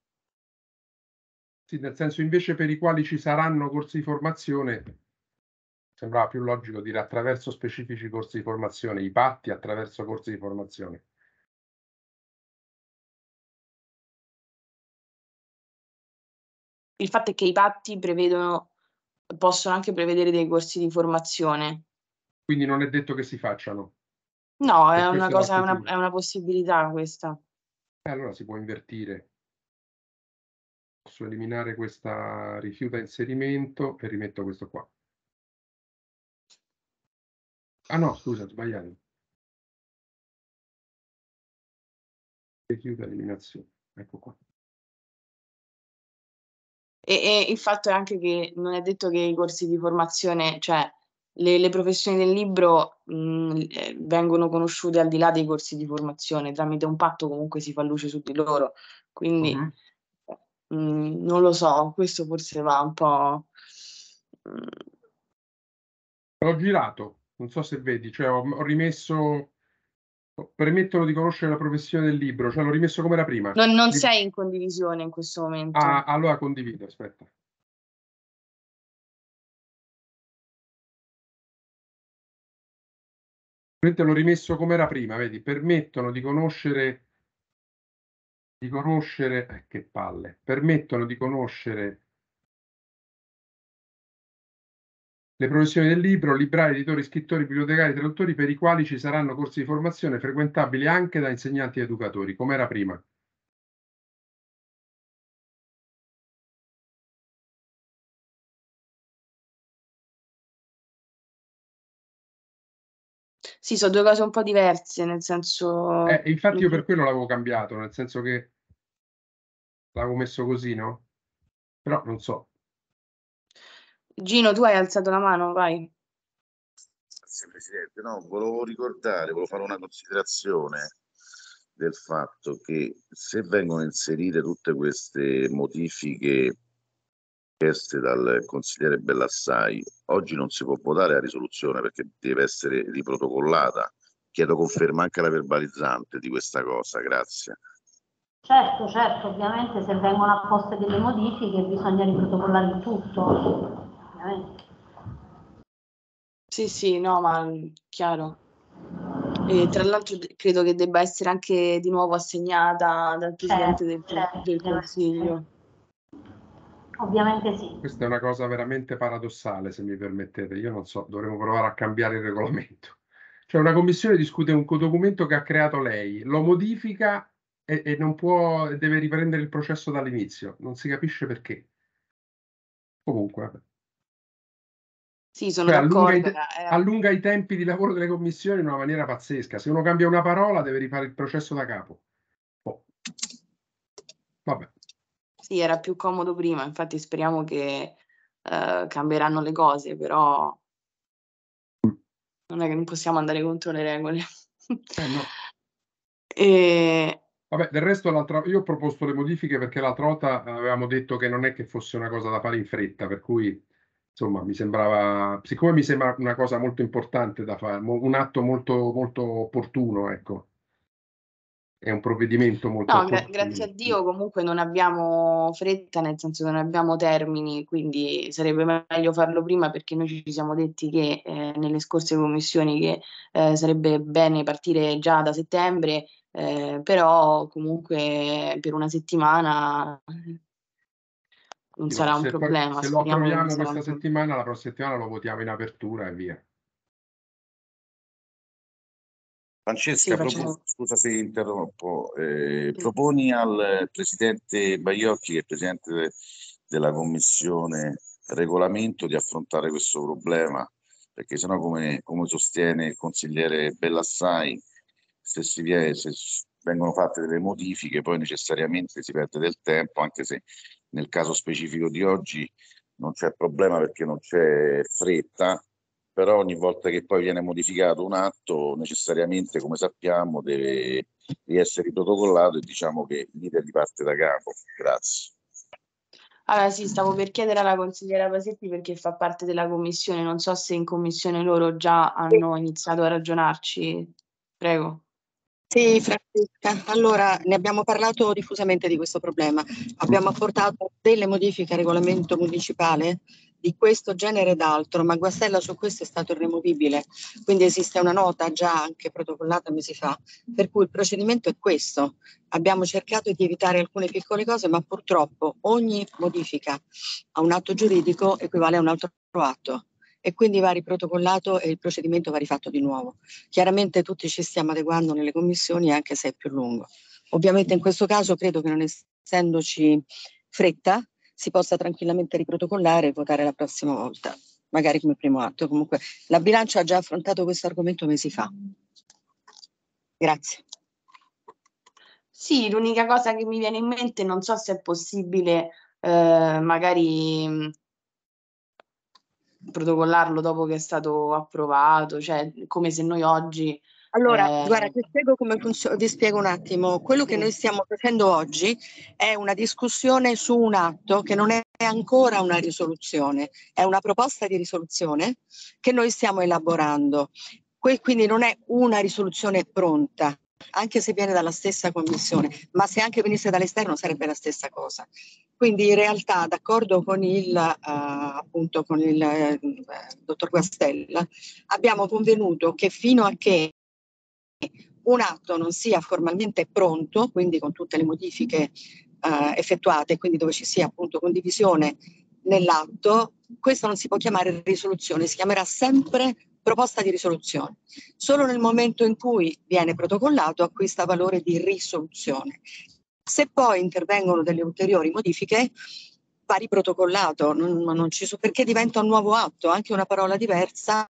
Sì, nel senso invece per i quali ci saranno corsi di formazione, sembrava più logico dire attraverso specifici corsi di formazione, i patti attraverso corsi di formazione. Il fatto è che i patti prevedono, possono anche prevedere dei corsi di formazione. Quindi non è detto che si facciano. No, è Per una questo l'ho cosa, è una, sentito. è una possibilità questa. E allora si può invertire. Posso eliminare questa rifiuta inserimento e rimetto questo qua. Ah no, scusa, ho sbagliato. Rifiuta eliminazione. Ecco qua. E, e il fatto è anche che non è detto che i corsi di formazione, cioè le, le professioni del libro mh, eh, vengono conosciute al di là dei corsi di formazione, tramite un patto comunque si fa luce su di loro, quindi Mhm. mh, non lo so, questo forse va un po'... mh, L'ho girato, non so se vedi, cioè ho, ho rimesso, permettono di conoscere la professione del libro, cioè l'ho rimesso come era prima. non, non Ri- sei in condivisione in questo momento. Ah, allora condivido, aspetta. L'ho rimesso come era prima, vedi, permettono di conoscere, di conoscere, eh, che palle, permettono di conoscere le professioni del libro, librari, editori, scrittori, bibliotecari, traduttori, per i quali ci saranno corsi di formazione frequentabili anche da insegnanti e educatori, come era prima. Sì, sono due cose un po' diverse, nel senso... Eh, infatti io per quello l'avevo cambiato, nel senso che l'avevo messo così, no? Però non so. Gino, tu hai alzato la mano, vai. Grazie Presidente, no, volevo ricordare, volevo fare una considerazione del fatto che se vengono inserite tutte queste modifiche chieste dal consigliere Bellassai, oggi non si può votare la risoluzione perché deve essere riprotocollata. Chiedo conferma anche alla verbalizzante di questa cosa, grazie. Certo, certo, ovviamente se vengono apposte delle modifiche bisogna riprotocollare il tutto, ovviamente. Sì, sì, no, ma chiaro. E tra l'altro de- credo che debba essere anche di nuovo assegnata dal Presidente del, Certo, del certo, Consiglio. ovviamente sì. Questa è una cosa veramente paradossale, se mi permettete. Io non so, dovremmo provare a cambiare il regolamento. Cioè una commissione discute un documento che ha creato lei, lo modifica e, e non può, deve riprendere il processo dall'inizio. Non si capisce perché. Comunque, vabbè. Sì, sono Cioè, allunga i, d'accordo. te- era- era- allunga i tempi di lavoro delle commissioni in una maniera pazzesca. Se uno cambia una parola, deve rifare il processo da capo. Oh, vabbè. Sì, era più comodo prima, infatti speriamo che eh, cambieranno le cose, però non è che non possiamo andare contro le regole. Eh no. E... Vabbè, del resto l'altra, io ho proposto le modifiche perché l'altra volta avevamo detto che non è che fosse una cosa da fare in fretta, per cui insomma mi sembrava, siccome mi sembra una cosa molto importante da fare, mo- un atto molto, molto opportuno, ecco, è un provvedimento molto No, gra- grazie a opportuno. Dio comunque non abbiamo fretta, nel senso che non abbiamo termini, quindi sarebbe meglio farlo prima perché noi ci siamo detti che eh, nelle scorse commissioni che eh, sarebbe bene partire già da settembre, eh, però comunque per una settimana non Sì, ma sarà un se, poi- problema, se lo speriamo che non approviamo sarà questa un problema. settimana, la prossima settimana lo votiamo in apertura e via. Sì, Francesca, propo- facciamo... scusa se interrompo, eh, proponi al Presidente Baiocchi, che è Presidente de- della Commissione Regolamento, di affrontare questo problema, perché sennò, come, come sostiene il consigliere Bellassai, se, si vie- se s- vengono fatte delle modifiche, poi necessariamente si perde del tempo, anche se nel caso specifico di oggi non c'è problema perché non c'è fretta, però ogni volta che poi viene modificato un atto, necessariamente, come sappiamo, deve essere protocollato e diciamo che l'iter riparte da capo. Grazie. Allora sì, stavo per chiedere alla consigliera Pasetti perché fa parte della commissione, non so se in commissione loro già hanno iniziato a ragionarci. Prego. Sì, Francesca. Allora, ne abbiamo parlato diffusamente di questo problema. Abbiamo apportato delle modifiche al regolamento municipale di questo genere ed altro, ma Guastella su questo è stato irremovibile. Quindi esiste una nota già anche protocollata mesi fa, per cui il procedimento è questo. Abbiamo cercato di evitare alcune piccole cose, ma purtroppo ogni modifica a un atto giuridico equivale a un altro atto e quindi va riprotocollato e il procedimento va rifatto di nuovo. Chiaramente tutti ci stiamo adeguando nelle commissioni anche se è più lungo. Ovviamente in questo caso credo che non essendoci fretta si possa tranquillamente riprotocollare e votare la prossima volta. magari come primo atto. Comunque la bilancia ha già affrontato questo argomento mesi fa. Grazie. Sì, l'unica cosa che mi viene in mente, non so se è possibile eh, magari mh, protocollarlo dopo che è stato approvato, cioè come se noi oggi... Allora, eh, guarda, ti spiego come funziona, ti spiego un attimo. Quello che noi stiamo facendo oggi è una discussione su un atto che non è ancora una risoluzione, è una proposta di risoluzione che noi stiamo elaborando. Que- quindi non è una risoluzione pronta, anche se viene dalla stessa commissione, ma se anche venisse dall'esterno sarebbe la stessa cosa. Quindi in realtà, d'accordo con il, uh, appunto, con il eh, dottor Guastella, abbiamo convenuto che fino a che un atto non sia formalmente pronto, quindi con tutte le modifiche eh, effettuate, quindi dove ci sia appunto condivisione nell'atto, questo non si può chiamare risoluzione, si chiamerà sempre proposta di risoluzione. Solo nel momento in cui viene protocollato acquista valore di risoluzione. Se poi intervengono delle ulteriori modifiche, va riprotocollato, non, non ci so, perché diventa un nuovo atto, anche una parola diversa,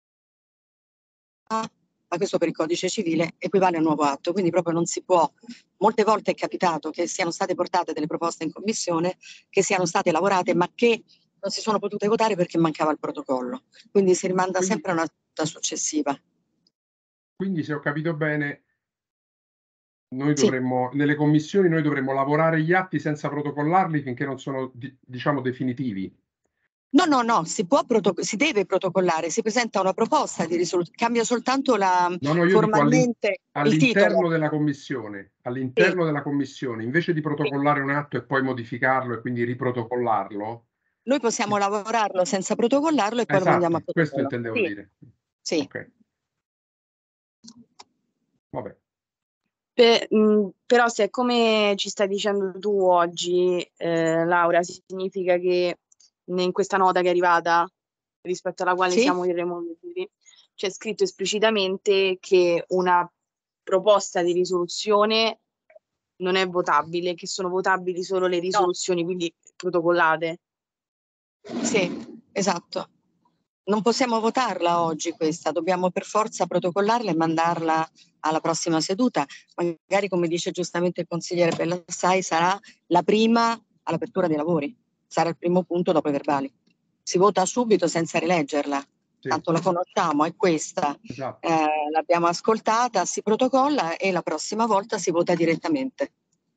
ma questo per il codice civile equivale a un nuovo atto, quindi proprio non si può. Molte volte è capitato che siano state portate delle proposte in commissione, che siano state lavorate, ma che non si sono potute votare perché mancava il protocollo. Quindi si rimanda Quindi, sempre a una seduta successiva. Quindi, se ho capito bene, noi Sì. dovremmo, nelle commissioni noi dovremmo lavorare gli atti senza protocollarli finché non sono, di, diciamo, definitivi. No, no, no, si può protoc- si deve protocollare, si presenta una proposta di risoluzione, cambia soltanto la No, no, io dico all'in- formalmente il titolo. all'interno della commissione, all'interno Sì. della commissione, invece di protocollare un atto e poi modificarlo e quindi riprotocollarlo. Noi possiamo lavorarlo senza protocollarlo e poi lo mandiamo a Esatto, questo protocollo. intendevo Sì. dire. Sì. Ok. Vabbè. Per- mh, però se come ci stai dicendo tu oggi, eh, Laura, significa che in questa nota che è arrivata, rispetto alla quale Sì? siamo irremovibili, c'è scritto esplicitamente che una proposta di risoluzione non è votabile, che sono votabili solo le risoluzioni, quindi protocollate. Sì, esatto. Non possiamo votarla oggi questa, dobbiamo per forza protocollarla e mandarla alla prossima seduta. Magari, come dice giustamente il consigliere Bellassai, sarà la prima all'apertura dei lavori, sarà il primo punto dopo i verbali. Si vota subito senza rileggerla, Sì, tanto la conosciamo, è questa, esatto. eh, l'abbiamo ascoltata, si protocolla e la prossima volta si vota direttamente.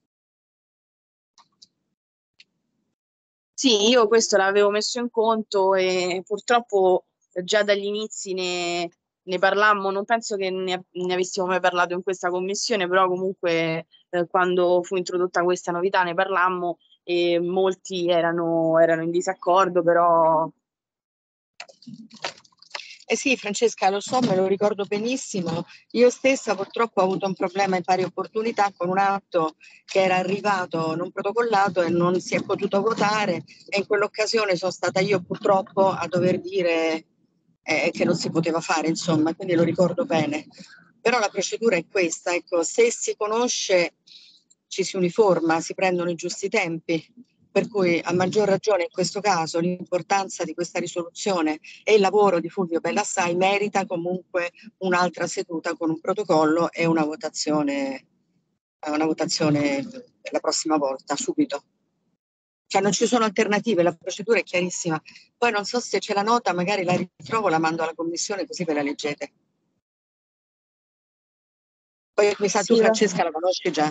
Sì, io questo l'avevo messo in conto e purtroppo già dagli inizi ne, ne parlammo, non penso che ne, ne avessimo mai parlato in questa commissione, però comunque eh, quando fu introdotta questa novità ne parlammo e molti erano, erano in disaccordo, però... Eh sì, Francesca, lo so, me lo ricordo benissimo. Io stessa purtroppo ho avuto un problema in pari opportunità con un atto che era arrivato non protocollato e non si è potuto votare e in quell'occasione sono stata io purtroppo a dover dire eh, che non si poteva fare, insomma, quindi lo ricordo bene. Però la procedura è questa, ecco, se si conosce ci si uniforma, si prendono i giusti tempi. Per cui a maggior ragione in questo caso l'importanza di questa risoluzione e il lavoro di Fulvio Bellassai merita comunque un'altra seduta con un protocollo e una votazione, una votazione la prossima volta, subito. Cioè non ci sono alternative, la procedura è chiarissima. Poi non so se c'è la nota, magari la ritrovo, la mando alla commissione così ve la leggete. Poi mi sa tu Sì, Francesca la conosci già.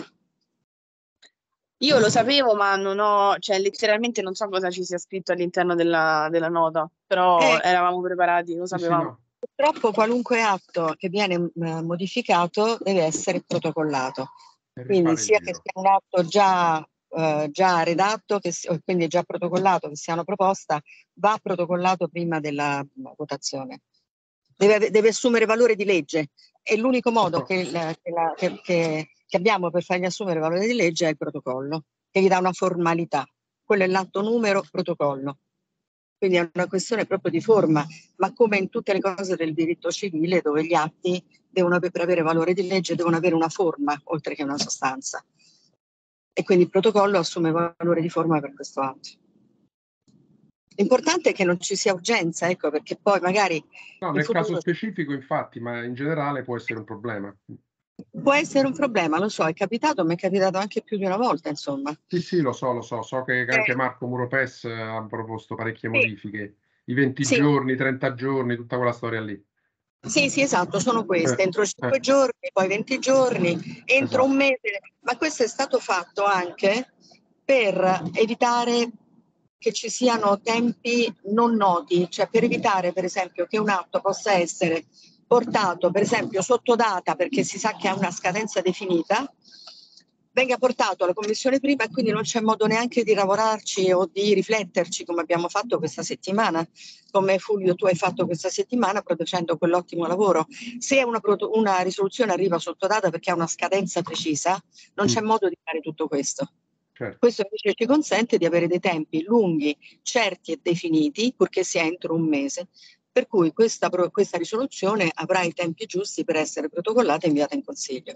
io lo sapevo, ma non ho, cioè letteralmente non so cosa ci sia scritto all'interno della, della nota, però Eh, eravamo preparati, lo Sì, sì, sapevamo. no. Purtroppo qualunque atto che viene eh, modificato deve essere protocollato. Per Quindi rifare il sia che giro. sia un atto già, eh, già redatto, che si- o quindi già protocollato, che sia una proposta, va protocollato prima della votazione. Deve, ave- deve assumere valore di legge e l'unico modo che, il- che la- che- che- che abbiamo per fargli assumere valore di legge è il protocollo, che gli dà una formalità. Quello è l'atto numero protocollo. Quindi è una questione proprio di forma, ma come in tutte le cose del diritto civile, dove gli atti devono, per avere valore di legge, devono avere una forma oltre che una sostanza. E quindi il protocollo assume valore di forma per questo atto. L'importante è che non ci sia urgenza, ecco, perché poi magari No, in nel caso futuro specifico infatti, ma in generale può essere un problema. può essere un problema, lo so, è capitato, mi è capitato anche più di una volta, insomma. Sì, sì, lo so, lo so. So che anche Eh, Marco Muropes ha proposto parecchie sì, modifiche. I venti sì. giorni, trenta giorni, tutta quella storia lì. Sì, sì, esatto, sono queste, Eh, entro eh, cinque giorni, poi venti giorni, entro un esatto. mese, ma questo è stato fatto anche per evitare che ci siano tempi non noti, cioè per evitare per esempio che un atto possa essere portato per esempio sotto data perché si sa che ha una scadenza definita, venga portato alla commissione prima e quindi non c'è modo neanche di lavorarci o di rifletterci come abbiamo fatto questa settimana, come Fulvio tu hai fatto questa settimana producendo quell'ottimo lavoro. Se una, una risoluzione arriva sotto data perché ha una scadenza precisa, non c'è Mm, modo di fare tutto questo. certo. Questo invece ci consente di avere dei tempi lunghi, certi e definiti, purché sia entro un mese. Per cui questa, questa risoluzione avrà i tempi giusti per essere protocollata e inviata in Consiglio.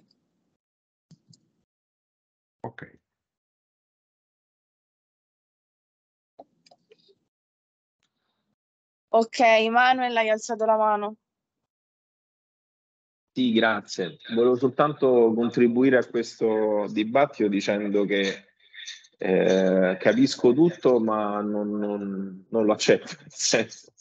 Ok. Ok, Manuel, hai alzato la mano. Sì, grazie. Volevo soltanto contribuire a questo dibattito dicendo che eh, capisco tutto, ma non, non- non lo accetto, nel senso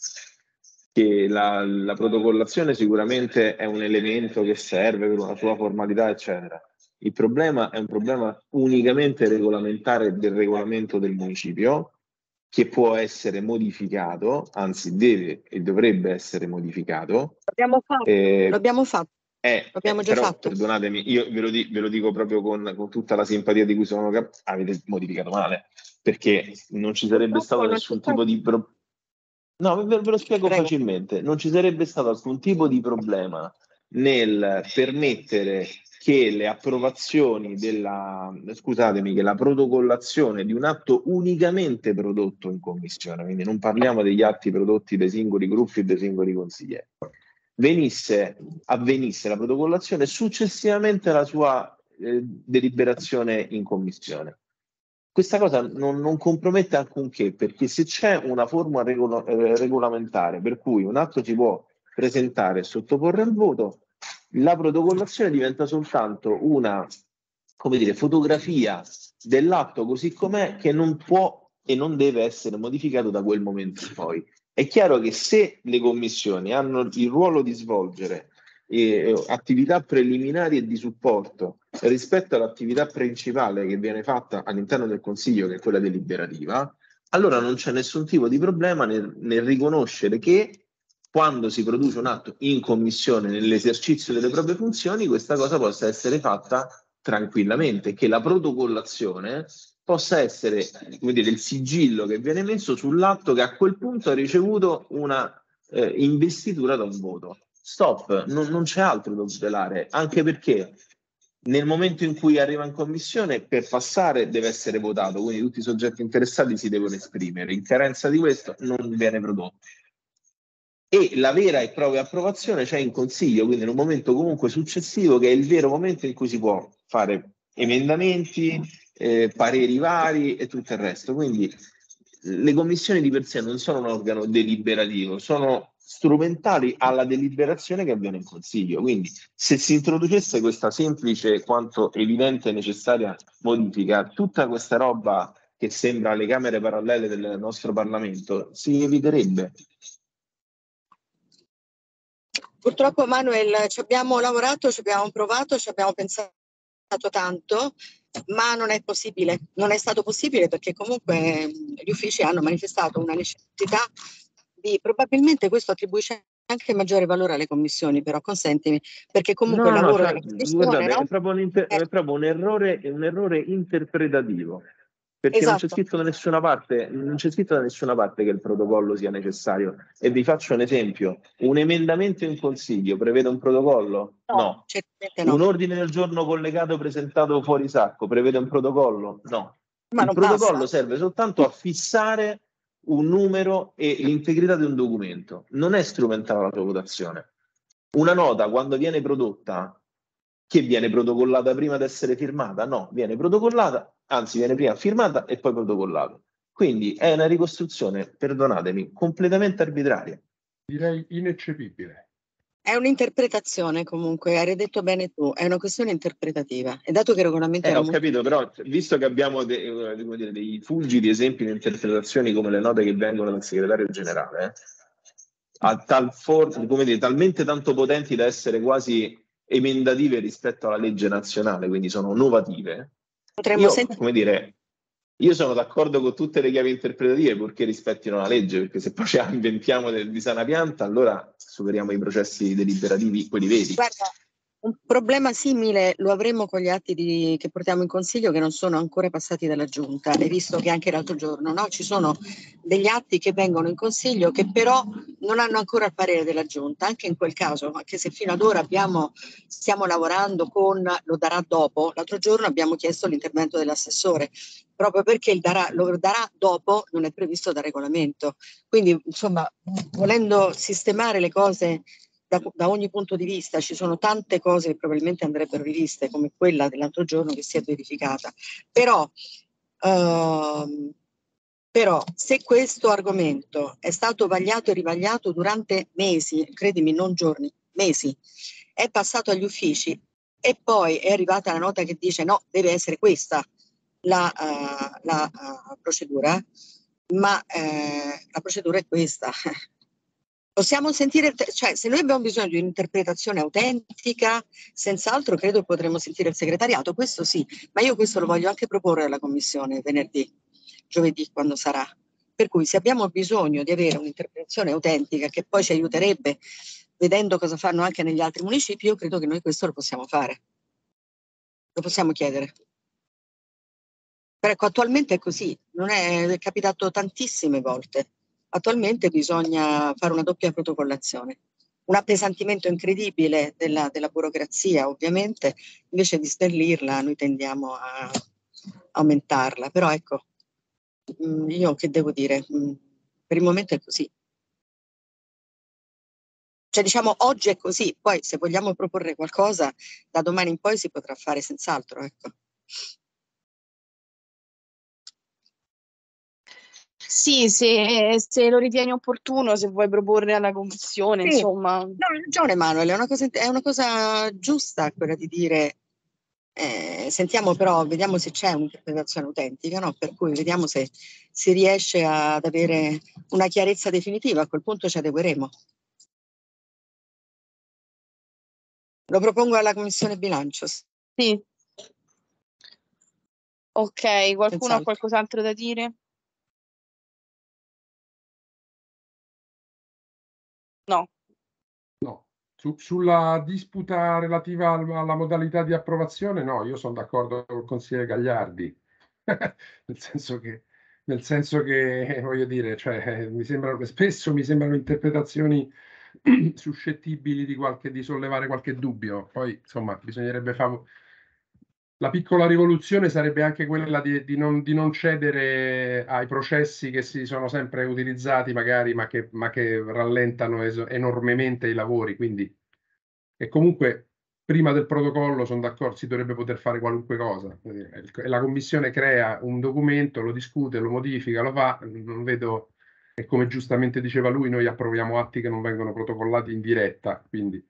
che la, la protocollazione sicuramente è un elemento che serve per una sua formalità, eccetera. Il problema è un problema unicamente regolamentare del regolamento del municipio, che può essere modificato, anzi deve e dovrebbe essere modificato. L'abbiamo fatto, Eh, l'abbiamo fatto, eh, l'abbiamo eh, già però fatto. perdonatemi, io ve lo, di- ve lo dico proprio con, con tutta la simpatia di cui sono capace, avete modificato male, perché non ci sarebbe stato Purtroppo non nessun c'è stato. tipo di pro- No, ve, ve lo spiego Prego. facilmente. Non ci sarebbe stato alcun tipo di problema nel permettere che le approvazioni della, scusatemi, che la protocollazione di un atto unicamente prodotto in commissione, quindi non parliamo degli atti prodotti dai singoli gruppi e dai singoli consiglieri, venisse, avvenisse la protocollazione successivamente alla sua eh, deliberazione in commissione. Questa cosa non, non compromette alcunché, perché se c'è una forma regolo- eh, regolamentare per cui un atto si può presentare e sottoporre al voto, la protocollazione diventa soltanto una, come dire, fotografia dell'atto così com'è, che non può e non deve essere modificato da quel momento in poi. È chiaro che se le commissioni hanno il ruolo di svolgere eh, attività preliminari e di supporto rispetto all'attività principale che viene fatta all'interno del Consiglio, che è quella deliberativa, allora non c'è nessun tipo di problema nel, nel riconoscere che quando si produce un atto in commissione nell'esercizio delle proprie funzioni, questa cosa possa essere fatta tranquillamente, che la protocollazione possa essere, come dire, il sigillo che viene messo sull'atto che a quel punto ha ricevuto una eh, investitura da un voto. Stop, non, non c'è altro da tutelare, anche perché nel momento in cui arriva in commissione, per passare deve essere votato, quindi tutti i soggetti interessati si devono esprimere. In carenza di questo non viene prodotto. E la vera e propria approvazione c'è in consiglio, quindi in un momento comunque successivo, che è il vero momento in cui si può fare emendamenti, eh, pareri vari e tutto il resto. Quindi le commissioni di per sé non sono un organo deliberativo, sono strumentali alla deliberazione che avviene in consiglio. Quindi se si introducesse questa semplice quanto evidente e necessaria modifica, tutta questa roba che sembra le camere parallele del nostro Parlamento si eviterebbe. Purtroppo Manuel ci abbiamo lavorato, ci abbiamo provato, ci abbiamo pensato tanto, ma non è possibile, non è stato possibile perché comunque gli uffici hanno manifestato una necessità di, probabilmente questo attribuisce anche maggiore valore alle commissioni, però consentimi, perché comunque No, il no, no, lavoro cioè, delle commissioni, guardate, no? è proprio un, inter- Eh, è proprio un errore, è un errore interpretativo, perché non c'è esatto. scritto da nessuna parte, non c'è scritto da nessuna parte che il protocollo sia necessario. E vi faccio un esempio: un emendamento in consiglio prevede un protocollo? No, No. certamente no, Un ordine del giorno collegato presentato fuori sacco prevede un protocollo? No. ma Il non passa. protocollo serve soltanto a fissare un numero e l'integrità di un documento, non è strumentale alla sua votazione. Una nota, quando viene prodotta, che viene protocollata prima di essere firmata? No, viene protocollata, anzi viene prima firmata e poi protocollata. Quindi è una ricostruzione, perdonatemi, completamente arbitraria. Direi ineccepibile. È un'interpretazione comunque, hai detto bene tu, è una questione interpretativa. E dato che il regolamento Eh, era ho molto... capito, però visto che abbiamo de- eh, come dire, dei fulgidi esempi di interpretazioni come le note che vengono dal segretario generale, eh, a tal for- come dire, talmente tanto potenti da essere quasi emendative rispetto alla legge nazionale, quindi sono novative, Potremmo io, sentire... come dire, io sono d'accordo con tutte le chiavi interpretative purché rispettino la legge, perché se poi ci inventiamo del- di sana pianta, allora superiamo i processi deliberativi, quelli veri. Guarda, un problema simile lo avremo con gli atti di- che portiamo in consiglio che non sono ancora passati dalla giunta. Hai visto che anche l'altro giorno, no? Ci sono degli atti che vengono in consiglio che però non hanno ancora il parere della giunta. Anche in quel caso, anche se fino ad ora abbiamo, stiamo lavorando con lo darà dopo, l'altro giorno abbiamo chiesto l'intervento dell'assessore, proprio perché il darà, lo darà dopo non è previsto dal regolamento. Quindi, insomma, volendo sistemare le cose Da, da ogni punto di vista, ci sono tante cose che probabilmente andrebbero riviste, come quella dell'altro giorno che si è verificata. Però, ehm, però, se questo argomento è stato vagliato e rivagliato durante mesi, credimi, non giorni, mesi, è passato agli uffici e poi è arrivata la nota che dice no, deve essere questa la, uh, la uh, procedura, ma eh, la procedura è questa. Possiamo sentire, cioè se noi abbiamo bisogno di un'interpretazione autentica, senz'altro credo potremmo sentire il segretariato, questo sì, ma io questo lo voglio anche proporre alla Commissione venerdì, giovedì quando sarà. Per cui se abbiamo bisogno di avere un'interpretazione autentica che poi ci aiuterebbe vedendo cosa fanno anche negli altri municipi, io credo che noi questo lo possiamo fare, lo possiamo chiedere. Però ecco, attualmente è così, non è, è capitato tantissime volte. Attualmente bisogna fare una doppia protocollazione. Un appesantimento incredibile della, della burocrazia, ovviamente, invece di snellirla noi tendiamo a aumentarla. Però ecco, mh, io che devo dire, mh, per il momento è così. Cioè diciamo oggi è così, poi se vogliamo proporre qualcosa da domani in poi si potrà fare senz'altro, ecco. Sì, se, se lo ritieni opportuno, se vuoi proporre alla commissione, Sì, insomma. no, hai ragione Emanuele, è una cosa, è una cosa giusta quella di dire, eh, sentiamo però, vediamo se c'è un'interpretazione autentica, no? Per cui vediamo se si riesce ad avere una chiarezza definitiva, a quel punto ci adegueremo. Lo propongo alla Commissione Bilancio. Sì. Ok, qualcuno Senz'altro. ha qualcos'altro da dire? No. No. Su- sulla disputa relativa al- alla modalità di approvazione, no, io sono d'accordo con il consigliere Gagliardi, nel senso che, nel senso che voglio dire, cioè, mi sembrano, spesso mi sembrano interpretazioni suscettibili di, qualche, di sollevare qualche dubbio. Poi, insomma, bisognerebbe fare. La piccola rivoluzione sarebbe anche quella di, di non, di non cedere ai processi che si sono sempre utilizzati, magari, ma che, ma che rallentano es- enormemente i lavori. Quindi, e comunque, prima del protocollo, sono d'accordo, si dovrebbe poter fare qualunque cosa. E la commissione crea un documento, lo discute, lo modifica, lo fa. Non vedo, e come giustamente diceva lui, noi approviamo atti che non vengono protocollati in diretta. Quindi,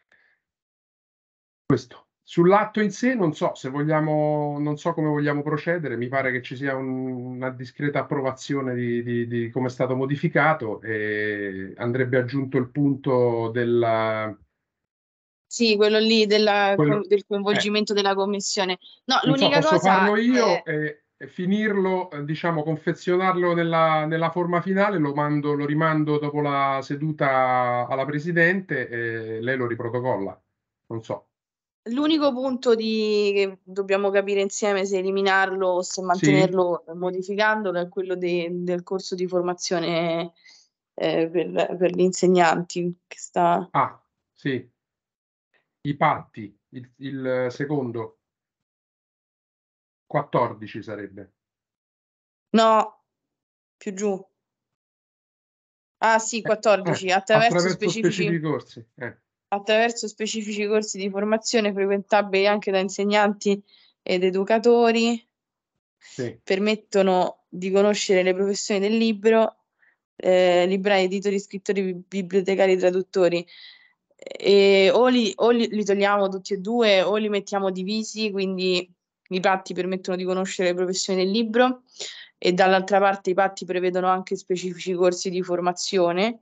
questo. Sull'atto in sé non so se vogliamo, non so come vogliamo procedere, mi pare che ci sia un- una discreta approvazione di, di- di come è stato modificato e andrebbe aggiunto il punto della... Sì, quello lì della- quello- del eh, coinvolgimento della commissione. No, non so, l'unica posso cosa farlo io è... e, e finirlo, eh, diciamo, confezionarlo nella, nella forma finale, lo mando, lo rimando dopo la seduta alla Presidente e lei lo riprotocolla. Non so. L'unico punto di, che dobbiamo capire insieme se eliminarlo o se Sì? mantenerlo modificandolo è quello de- del corso di formazione eh, per, per gli insegnanti che sta... Ah, sì. I patti, il, il secondo, quattordici sarebbe. No, più giù. Ah sì, Eh, quattordici, eh, attraverso attraverso specifici, specifici corsi. Eh, attraverso specifici corsi di formazione frequentabili anche da insegnanti ed educatori, sì. permettono di conoscere le professioni del libro, eh, librai, editori, scrittori, bibliotecari, traduttori. E o li, o li, li togliamo tutti e due o li mettiamo divisi, quindi i patti permettono di conoscere le professioni del libro e dall'altra parte i patti prevedono anche specifici corsi di formazione.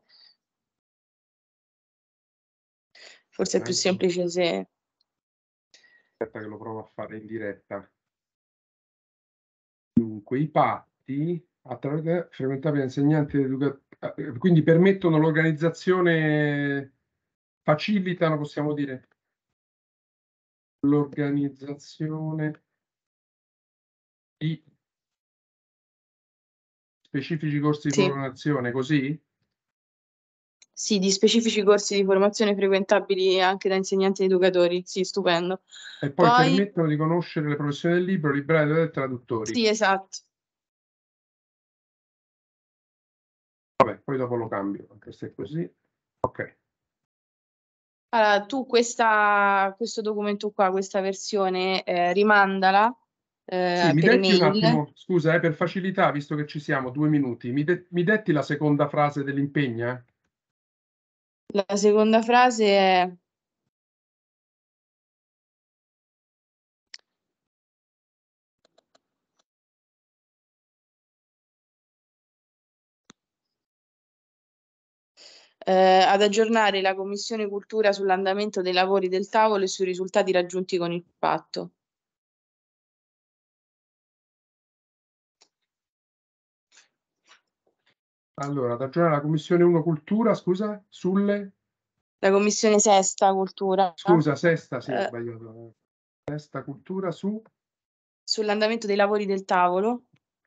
Forse è più semplice se... Aspetta che lo provo a fare in diretta. Dunque, i patti attraverso frequentabili insegnanti ed educatori, quindi permettono l'organizzazione, facilitano, possiamo dire, l'organizzazione di specifici corsi di Sì. formazione, così? Sì, di specifici corsi di formazione frequentabili anche da insegnanti ed educatori. Sì, stupendo. E poi, Poi, permettono di conoscere le professioni del libro, librai e traduttori. sì, esatto. Vabbè, poi dopo lo cambio, anche se è così. Ok. Allora, tu questa, questo documento qua, questa versione, eh, rimandala eh, Sì, mi per detti un email. attimo, scusa, eh, per facilità, visto che ci siamo, due minuti, mi, de- mi detti la seconda frase dell'impegno? La seconda frase è... Eh, ad aggiornare la Commissione Cultura sull'andamento dei lavori del tavolo e sui risultati raggiunti con il patto. Allora, ad aggiornare la Commissione uno Cultura, scusa, sulle... La Commissione Sesta Cultura. Scusa, sesta, sì, ho eh, sbagliato. Sesta Cultura su... sull'andamento dei lavori del tavolo.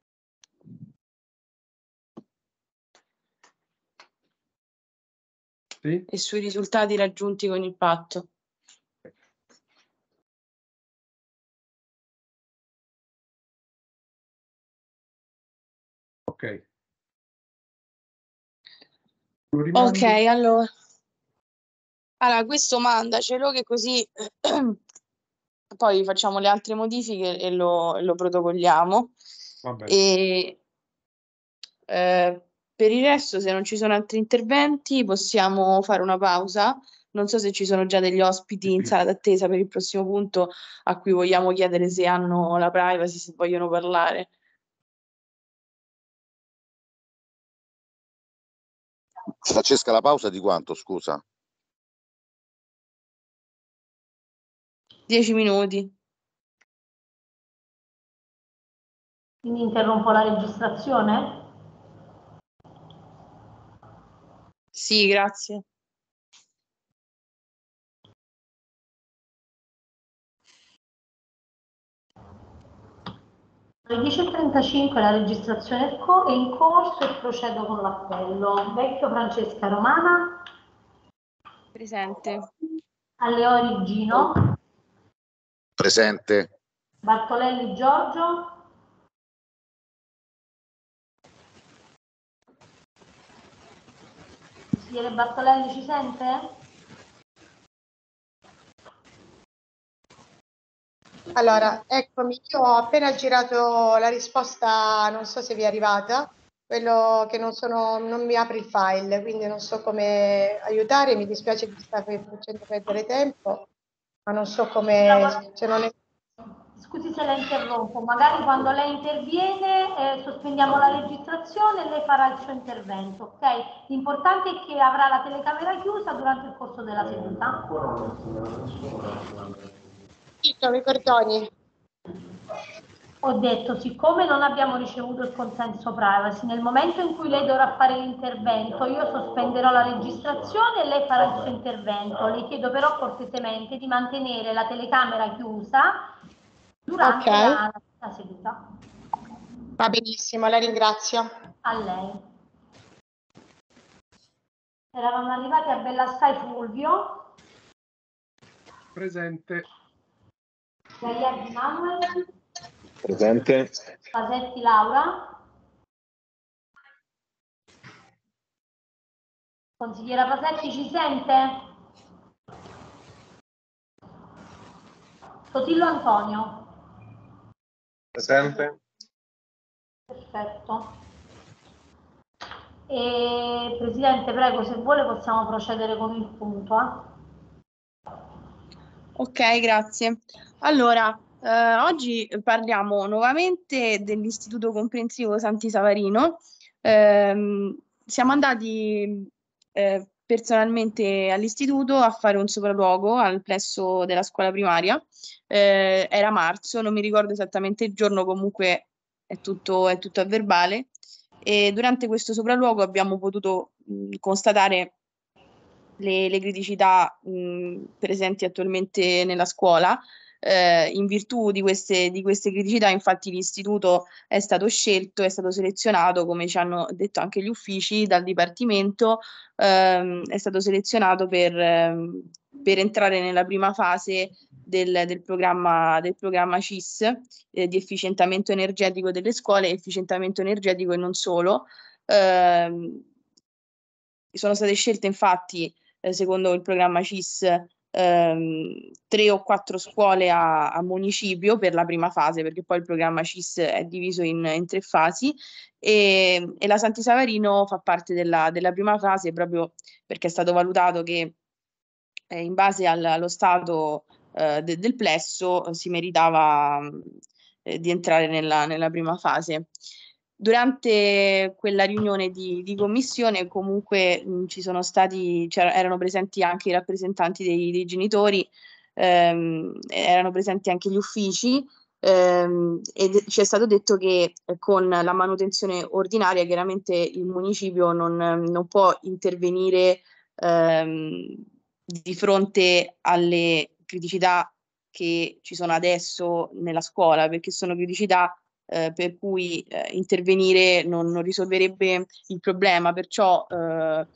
Sì. E sui risultati raggiunti con il patto. Ok. Ok, allora. Allora, questo mandacelo che così poi facciamo le altre modifiche e lo, lo protocolliamo. Va bene. E eh, per il resto, se non ci sono altri interventi, possiamo fare una pausa. Non so se ci sono già degli ospiti in sala d'attesa per il prossimo punto a cui vogliamo chiedere se hanno la privacy, se vogliono parlare. Francesca, la pausa di quanto, scusa? Dieci minuti. Quindi interrompo la registrazione? Sì, grazie. Alle dieci e trentacinque la registrazione è, co- è in corso e procedo con l'appello. Vecchio Francesca Romana. Presente. Alle Origino. Presente. Bartolelli Giorgio. Consigliere Bartolelli ci sente? Allora, eccomi, io ho appena girato la risposta, non so se vi è arrivata, quello che non sono, non mi apre il file, quindi non so come aiutare, mi dispiace che mi sta facendo perdere tempo, ma non so come, cioè non è... Scusi se la interrompo, magari quando lei interviene eh, sospendiamo la registrazione e lei farà il suo intervento, ok? L'importante è che avrà la telecamera chiusa durante il corso della seduta. Tito, mi perdoni? Ho detto, siccome non abbiamo ricevuto il consenso privacy, nel momento in cui lei dovrà fare l'intervento, io sospenderò la registrazione e lei farà il suo intervento. Le chiedo però cortesemente di mantenere la telecamera chiusa durante Ok. la, la seduta. Va benissimo, la ringrazio. A lei. Eravamo arrivati a Bellastai Fulvio. Presente. Gagliardi Manuel. Presente. Pasetti Laura. Consigliera Pasetti ci sente? Sotillo Antonio. Presente. Perfetto. E, Presidente, prego, se vuole possiamo procedere con il punto. Eh? Ok, grazie. Allora, eh, oggi parliamo nuovamente dell'Istituto Comprensivo Santi Savarino. Ehm, siamo andati eh, personalmente all'istituto a fare un sopralluogo al plesso della scuola primaria. Eh, era marzo, non mi ricordo esattamente il giorno, comunque è tutto, è tutto a verbale. E durante questo sopralluogo abbiamo potuto mh, constatare le, le criticità mh, presenti attualmente nella scuola. Eh, in virtù di queste, di queste criticità, infatti, l'istituto è stato scelto, è stato selezionato, come ci hanno detto anche gli uffici dal Dipartimento, ehm, è stato selezionato per, ehm, per entrare nella prima fase del, del programma, del programma C I S, eh, di efficientamento energetico delle scuole, efficientamento energetico e non solo. Ehm, sono state scelte infatti, eh, secondo il programma C I S, ehm, tre o quattro scuole a, a municipio per la prima fase, perché poi il programma C I S è diviso in, in tre fasi, e, e la Santi Savarino fa parte della, della prima fase proprio perché è stato valutato che eh, in base al- allo stato eh, de- del plesso si meritava mh, eh, di entrare nella, nella prima fase. Durante quella riunione di, di commissione comunque mh, ci sono stati, c'era- erano presenti anche i rappresentanti dei, dei genitori, ehm, erano presenti anche gli uffici, ehm, ed ci è stato detto che eh, con la manutenzione ordinaria chiaramente il municipio non, non può intervenire ehm, di fronte alle criticità che ci sono adesso nella scuola, perché sono criticità eh, per cui eh, intervenire non, non risolverebbe il problema, perciò eh,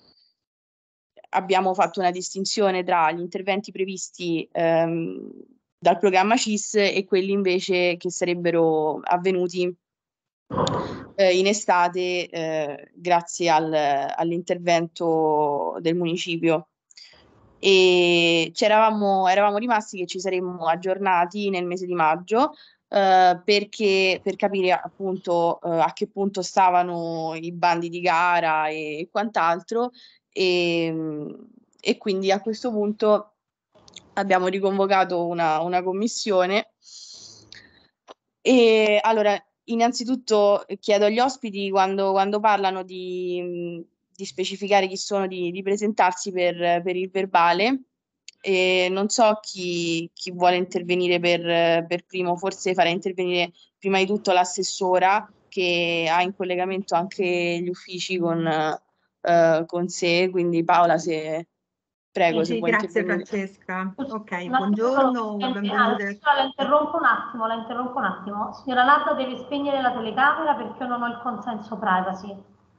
abbiamo fatto una distinzione tra gli interventi previsti ehm, dal programma C I S e quelli invece che sarebbero avvenuti eh, in estate eh, grazie al- all'intervento del municipio. E c'eravamo, eravamo rimasti che ci saremmo aggiornati nel mese di maggio eh, perché, per capire appunto eh, a che punto stavano i bandi di gara e, quant'altro e, e quindi a questo punto abbiamo riconvocato una, una commissione e allora innanzitutto chiedo agli ospiti quando, quando parlano di, di specificare chi sono, di, di presentarsi per, per il verbale. E non so chi, chi vuole intervenire per, per primo, forse farei intervenire prima di tutto l'assessora che ha in collegamento anche gli uffici con, eh, con sé, quindi Paola, se prego, se Sì, vuoi grazie intervenire. Francesca. Ok, Un attimo solo, buongiorno, Presidente. Ah, benvenute. signora, la interrompo un attimo, la interrompo un attimo. Signora Ladda deve spegnere la telecamera perché io non ho il consenso privacy.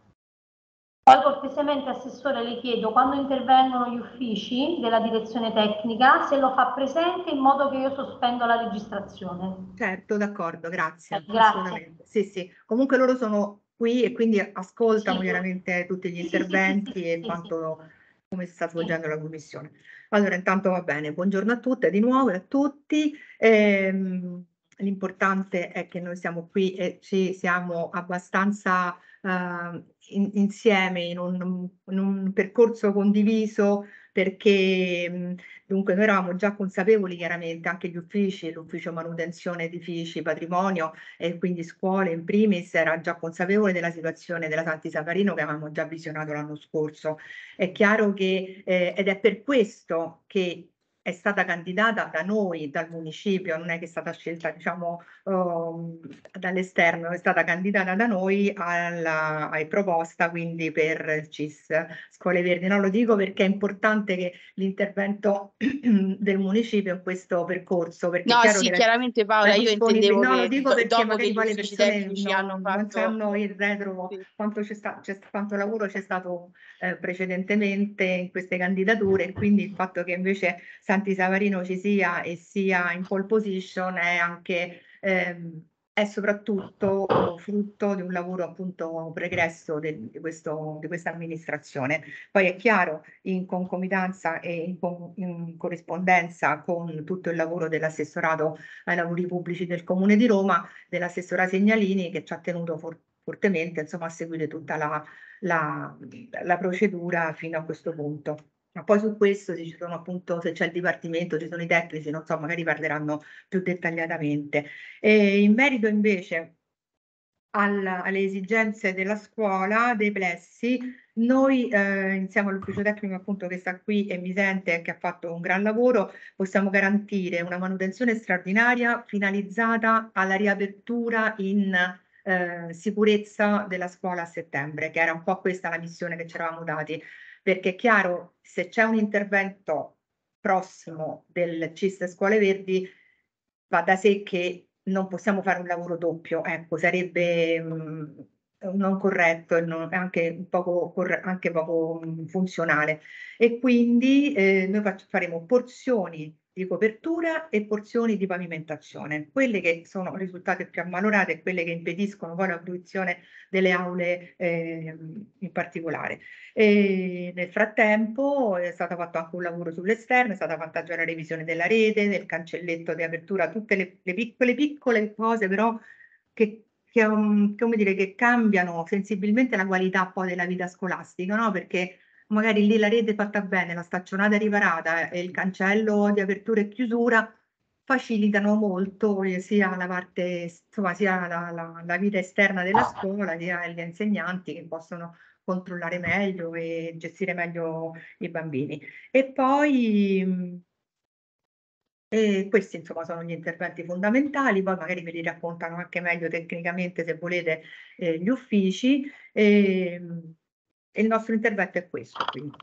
Poi cortesemente, Assessore, le chiedo quando intervengono gli uffici della direzione tecnica se lo fa presente in modo che io sospendo la registrazione. Certo, d'accordo, grazie, Eh, grazie. assolutamente. Sì, sì, comunque loro sono qui e quindi ascoltano Sì. chiaramente tutti gli Sì, sì, sì, interventi sì, sì, e sì, quanto, come si sta sì. svolgendo la commissione. Allora, intanto va bene, buongiorno a tutte di nuovo e a tutti. Ehm, l'importante è che noi siamo qui e ci siamo abbastanza eh, in- insieme in un, in un percorso condiviso perché mh, dunque noi eravamo già consapevoli chiaramente anche gli uffici, l'ufficio manutenzione edifici, patrimonio e quindi scuole in primis era già consapevole della situazione della Santi Savarino che avevamo già visionato l'anno scorso. È chiaro che eh, ed è per questo che è stata candidata da noi, dal municipio, non è che è stata scelta diciamo um, dall'esterno, è stata candidata da noi alla, alla proposta quindi per il C I S Scuole Verdi. Non lo dico perché è importante che l'intervento del municipio in questo percorso, perché è No, chiaro sì, che la, chiaramente la Paola, io intendevo disponibilità, no, lo che dico do- perché dopo che magari gli poi le uffici persone tecnici hanno non, non fatto... sanno il retro, Sì. quanto, c'è sta, c'è, quanto lavoro c'è stato eh, precedentemente in queste candidature e quindi il fatto che invece Santi Savarino ci sia e sia in pole position è anche ehm, è soprattutto oh, frutto di un lavoro appunto pregresso de- di, questo, di questa amministrazione. Poi è chiaro, in concomitanza e in, con- in corrispondenza con tutto il lavoro dell'assessorato ai lavori pubblici del Comune di Roma, dell'assessora Segnalini, che ci ha tenuto for- fortemente insomma, a seguire tutta la, la, la procedura fino a questo punto. Ma poi su questo, se ci sono appunto, se c'è il dipartimento, ci sono i tecnici, non so, magari parleranno più dettagliatamente. E in merito invece al, alle esigenze della scuola, dei plessi, noi eh, insieme all'ufficio tecnico appunto che sta qui e mi sente e che ha fatto un gran lavoro, possiamo garantire una manutenzione straordinaria finalizzata alla riapertura in eh, sicurezza della scuola a settembre, che era un po' questa la missione che ci eravamo dati, perché è chiaro, se c'è un intervento prossimo del C I S Scuole Verdi, va da sé che non possiamo fare un lavoro doppio, ecco, sarebbe mh, non corretto e non, anche un poco, corre- anche poco mh, funzionale. E quindi eh, noi faccio- faremo porzioni di copertura e porzioni di pavimentazione, quelle che sono risultate più ammalorate e quelle che impediscono poi la fruizione delle aule eh, in particolare. E nel frattempo è stato fatto anche un lavoro sull'esterno, è stata fatta già la revisione della rete, del cancelletto di apertura, tutte le, le piccole piccole cose però che, che, um, come dire, che cambiano sensibilmente la qualità poi della vita scolastica, no? Perché magari lì la rete è fatta bene, la staccionata è riparata e il cancello di apertura e chiusura facilitano molto eh, sia la parte, insomma, sia la, la, la vita esterna della scuola, sia gli insegnanti che possono controllare meglio e gestire meglio i bambini. E poi mh, e questi insomma sono gli interventi fondamentali, poi magari ve li raccontano anche meglio tecnicamente se volete eh, gli uffici e, mh, e il nostro intervento è questo. Quindi.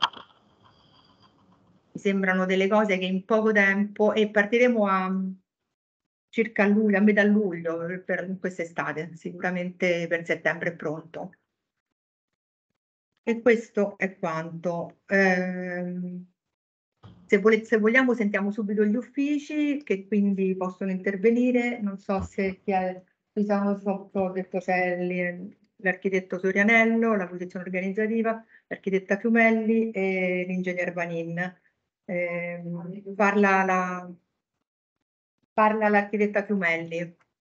Mi sembrano delle cose che in poco tempo e partiremo a circa a luglio, a metà luglio per, per quest'estate, sicuramente per settembre è pronto. E questo è quanto. Ehm, se, volete, se vogliamo sentiamo subito gli uffici che quindi possono intervenire. Non so se chi è, qui sono sotto, detto c'è l'architetto Sorianello, la posizione organizzativa, l'architetta Fiumelli e l'ingegner Vanin. Ehm, parla la, parla l'architetta Fiumelli.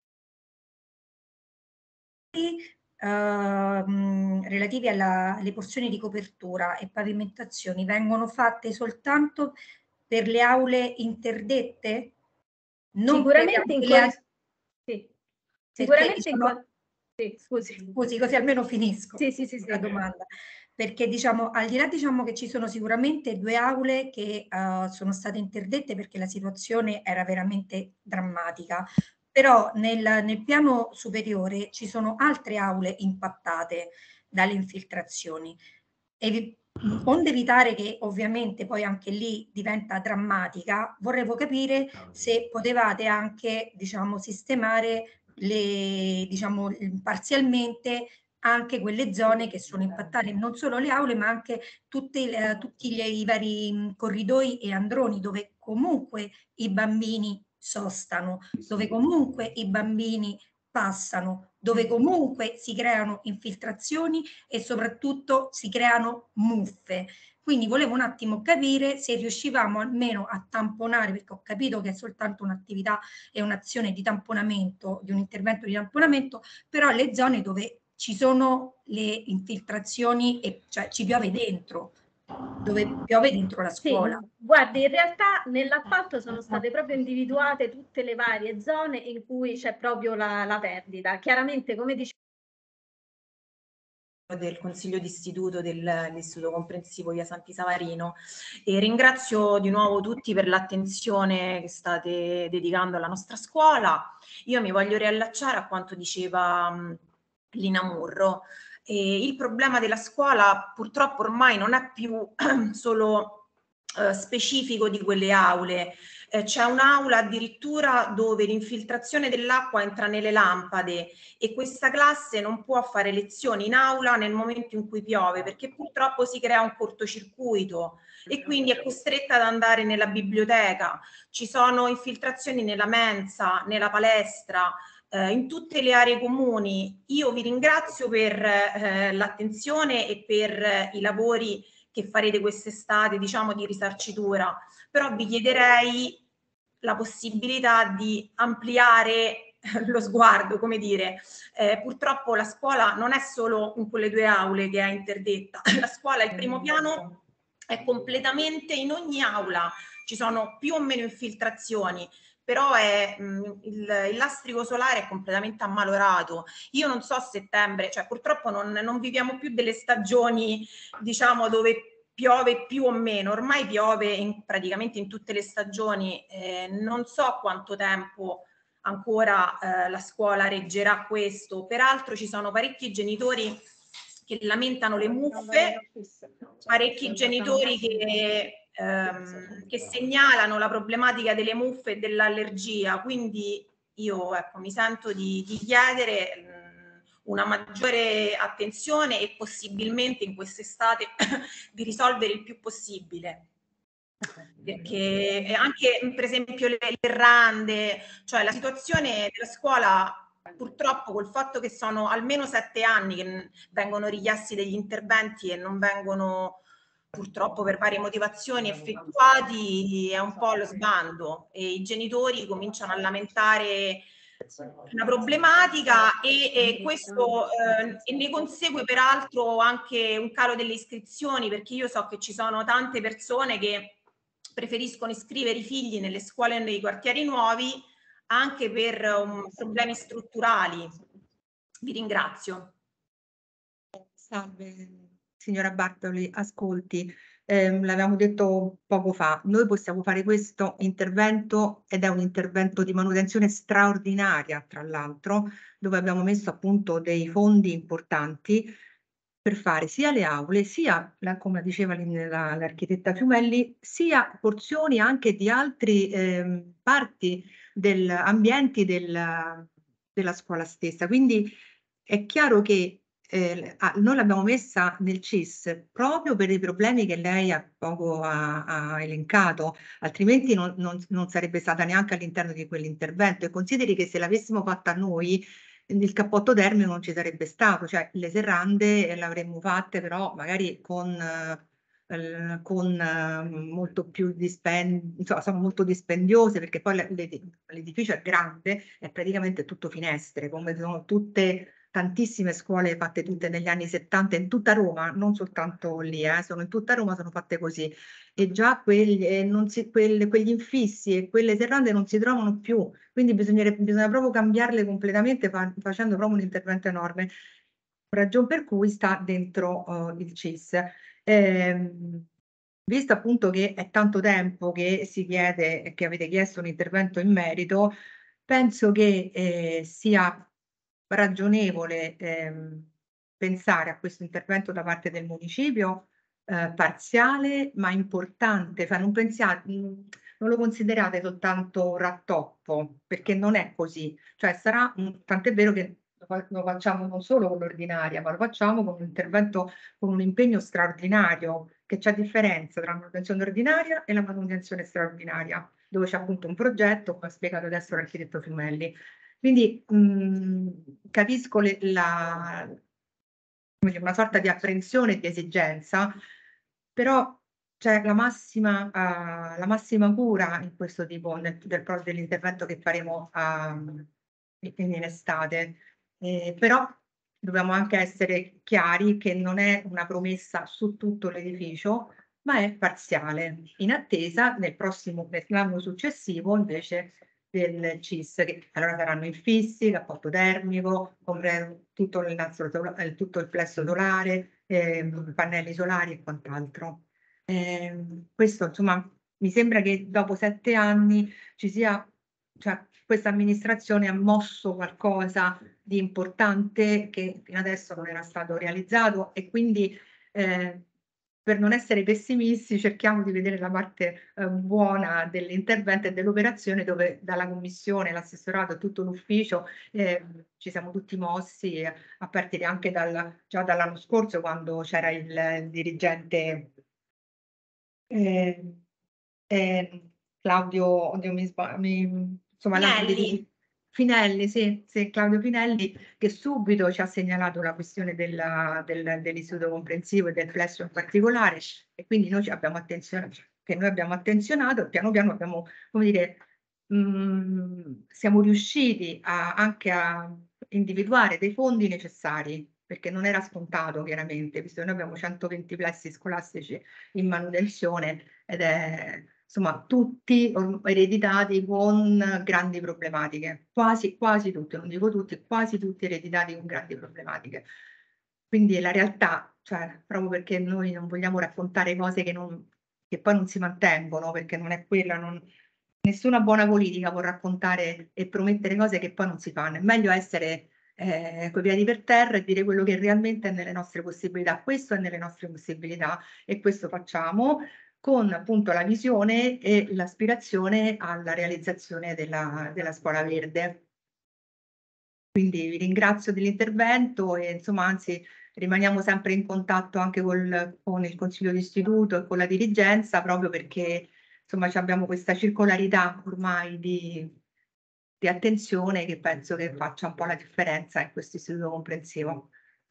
Uh, relativi alla, alle porzioni di copertura e pavimentazioni vengono fatte soltanto per le aule interdette? Non sicuramente in le corris- sì. Sicuramente diciamo, in sì, scusi. scusi, così almeno finisco sì, sì, sì, la sì. domanda. Perché diciamo, al di là diciamo che ci sono sicuramente due aule che uh, sono state interdette perché la situazione era veramente drammatica, però nel, nel piano superiore ci sono altre aule impattate dalle infiltrazioni. E, onde evitare che ovviamente poi anche lì diventa drammatica, vorrevo capire se potevate anche diciamo, sistemare le, diciamo, parzialmente anche quelle zone che sono impattate, non solo le aule ma anche tutte, eh, tutti gli, i vari corridoi e androni dove comunque i bambini sostano, dove comunque i bambini passano, dove comunque si creano infiltrazioni e soprattutto si creano muffe. Quindi volevo un attimo capire se riuscivamo almeno a tamponare, perché ho capito che è soltanto un'attività e un'azione di tamponamento, di un intervento di tamponamento, però le zone dove ci sono le infiltrazioni e cioè ci piove dentro, dove piove dentro la scuola. Sì, guardi, in realtà nell'appalto sono state proprio individuate tutte le varie zone in cui c'è proprio la, la perdita. Chiaramente, come dicevo, del Consiglio d'Istituto dell'Istituto Comprensivo via Santi Savarino e ringrazio di nuovo tutti per l'attenzione che state dedicando alla nostra scuola. Io mi voglio riallacciare a quanto diceva mh, Lina Murro. E il problema della scuola purtroppo ormai non è più solo eh, specifico di quelle aule. Eh, c'è un'aula addirittura dove l'infiltrazione dell'acqua entra nelle lampade e questa classe non può fare lezioni in aula nel momento in cui piove perché purtroppo si crea un cortocircuito e quindi è costretta ad andare nella biblioteca. Ci sono infiltrazioni nella mensa, nella palestra. eh, in tutte le aree comuni. Io vi ringrazio per eh, l'attenzione e per eh, i lavori che farete quest'estate, diciamo, di risarcitura, però vi chiederei la possibilità di ampliare lo sguardo, come dire. Eh, purtroppo la scuola non è solo in quelle due aule che è interdetta, la scuola, il primo piano è completamente in ogni aula, ci sono più o meno infiltrazioni, però è, mh, il, il lastrico solare è completamente ammalorato. Io non so a settembre, cioè purtroppo non, non viviamo più delle stagioni, diciamo, dove piove più o meno, ormai piove in, praticamente in tutte le stagioni, eh, non so quanto tempo ancora eh, la scuola reggerà questo. Peraltro ci sono parecchi genitori che lamentano le muffe, parecchi genitori che, ehm, che segnalano la problematica delle muffe e dell'allergia, quindi io ecco, mi sento di, di chiedere mh, una maggiore attenzione e possibilmente in quest'estate di risolvere il più possibile. Perché anche per esempio le, le rande, cioè la situazione della scuola purtroppo col fatto che sono almeno sette anni che vengono richiesti degli interventi e non vengono purtroppo per varie motivazioni effettuati, è un po' allo sbando e i genitori cominciano a lamentare una problematica e, e questo eh, e ne consegue peraltro anche un calo delle iscrizioni, perché io so che ci sono tante persone che preferiscono iscrivere i figli nelle scuole nei quartieri nuovi anche per um, problemi strutturali. Vi ringrazio. Salve, signora Bartoli, ascolti, ehm, l'avevamo detto poco fa, noi possiamo fare questo intervento ed è un intervento di manutenzione straordinaria, tra l'altro, dove abbiamo messo appunto dei fondi importanti per fare sia le aule, sia, la, come diceva l'architetta Fiumelli, sia porzioni anche di altre ehm, parti del ambienti del, della scuola stessa. Quindi è chiaro che eh, ah, noi l'abbiamo messa nel C I S proprio per i problemi che lei ha poco ha, ha elencato, altrimenti non, non, non sarebbe stata neanche all'interno di quell'intervento. E consideri che se l'avessimo fatta noi, il cappotto termico non ci sarebbe stato, cioè le serrande le avremmo fatte però magari con, eh, con eh, molto più dispendio, insomma sono molto dispendiose perché poi l'edificio è grande, è praticamente tutto finestre, come sono tutte tantissime scuole fatte tutte negli anni settanta in tutta Roma, non soltanto lì, eh, sono in tutta Roma sono fatte così e già quelli, eh, non si, quelle, quegli infissi e quelle serrande non si trovano più, quindi bisogna proprio cambiarle completamente fa, facendo proprio un intervento enorme, ragion per cui sta dentro uh, il C I S. Eh, visto appunto che è tanto tempo che si chiede, che avete chiesto un intervento in merito, penso che eh, sia ragionevole ehm, pensare a questo intervento da parte del municipio eh, parziale ma importante, cioè non, pensiate, non lo considerate soltanto un rattoppo, perché non è così, cioè sarà un, tant'è vero che lo facciamo non solo con l'ordinaria, ma lo facciamo con un intervento, con un impegno straordinario, che c'è differenza tra la manutenzione ordinaria e la manutenzione straordinaria, dove c'è appunto un progetto, come ha spiegato adesso l'architetto Fiumelli. Quindi mh, capisco le, la, una sorta di apprensione e di esigenza, però c'è la massima, uh, la massima cura in questo tipo del, del, dell'intervento che faremo uh, in estate. Eh, però dobbiamo anche essere chiari che non è una promessa su tutto l'edificio, ma è parziale, in attesa nel prossimo, nell'anno successivo invece del C I S, che allora saranno infissi, cappotto termico, tutto il, nastro, tutto il plesso solare, eh, pannelli solari e quant'altro. Eh, questo insomma mi sembra che dopo sette anni ci sia, cioè questa amministrazione ha mosso qualcosa di importante che fino adesso non era stato realizzato e quindi eh, per non essere pessimisti cerchiamo di vedere la parte eh, buona dell'intervento e dell'operazione, dove dalla commissione, l'assessorato e tutto l'ufficio eh, ci siamo tutti mossi a partire anche dal, già dall'anno scorso quando c'era il, il dirigente eh, eh, Claudio, oddio, mi, mi, insomma l'altro dirigente Finelli, sì, sì, Claudio Finelli, che subito ci ha segnalato la questione della- del- dell'istituto comprensivo e del plesso in particolare, e quindi noi ci abbiamo attenzionato, che noi abbiamo attenzionato, piano piano abbiamo, come dire, mh, siamo riusciti a- anche a individuare dei fondi necessari, perché non era scontato chiaramente, visto che noi abbiamo centoventi plessi scolastici in manutenzione ed è insomma tutti or- ereditati con grandi problematiche, quasi, quasi tutti, non dico tutti, quasi tutti ereditati con grandi problematiche. Quindi è la realtà, cioè proprio perché noi non vogliamo raccontare cose che, non, che poi non si mantengono, perché non è quella, non, nessuna buona politica può raccontare e promettere cose che poi non si fanno. È meglio essere eh, coi piedi per terra e dire quello che realmente è nelle nostre possibilità. Questo è nelle nostre possibilità e questo facciamo con appunto la visione e l'aspirazione alla realizzazione della, della scuola verde. Quindi vi ringrazio dell'intervento e insomma anzi rimaniamo sempre in contatto anche col, con il Consiglio d'Istituto e con la dirigenza proprio perché insomma abbiamo questa circolarità ormai di, di attenzione che penso che faccia un po' la differenza in questo istituto comprensivo.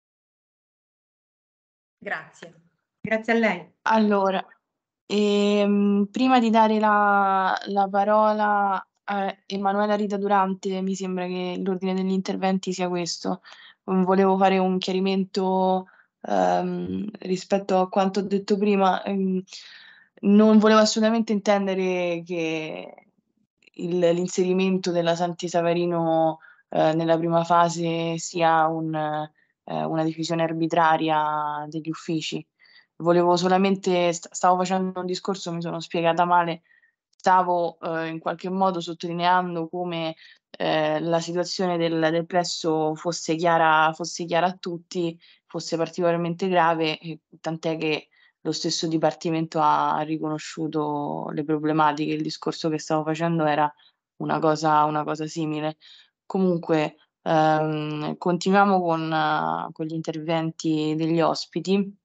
Grazie. Grazie a lei. Allora, ehm, prima di dare la, la parola a Emanuela Rita Durante, mi sembra che l'ordine degli interventi sia questo. Mm, Volevo fare un chiarimento ehm, rispetto a quanto ho detto prima. Ehm, non volevo assolutamente intendere che il- l'inserimento della Santi Savarino eh, nella prima fase sia un, eh, una decisione arbitraria degli uffici. Volevo solamente, st- stavo facendo un discorso, mi sono spiegata male, stavo eh, in qualche modo sottolineando come eh, la situazione del, del plesso fosse chiara, fosse chiara a tutti, fosse particolarmente grave, e tant'è che lo stesso Dipartimento ha riconosciuto le problematiche. Il discorso che stavo facendo era una cosa, una cosa simile. Comunque, ehm, continuiamo con, eh, con gli interventi degli ospiti.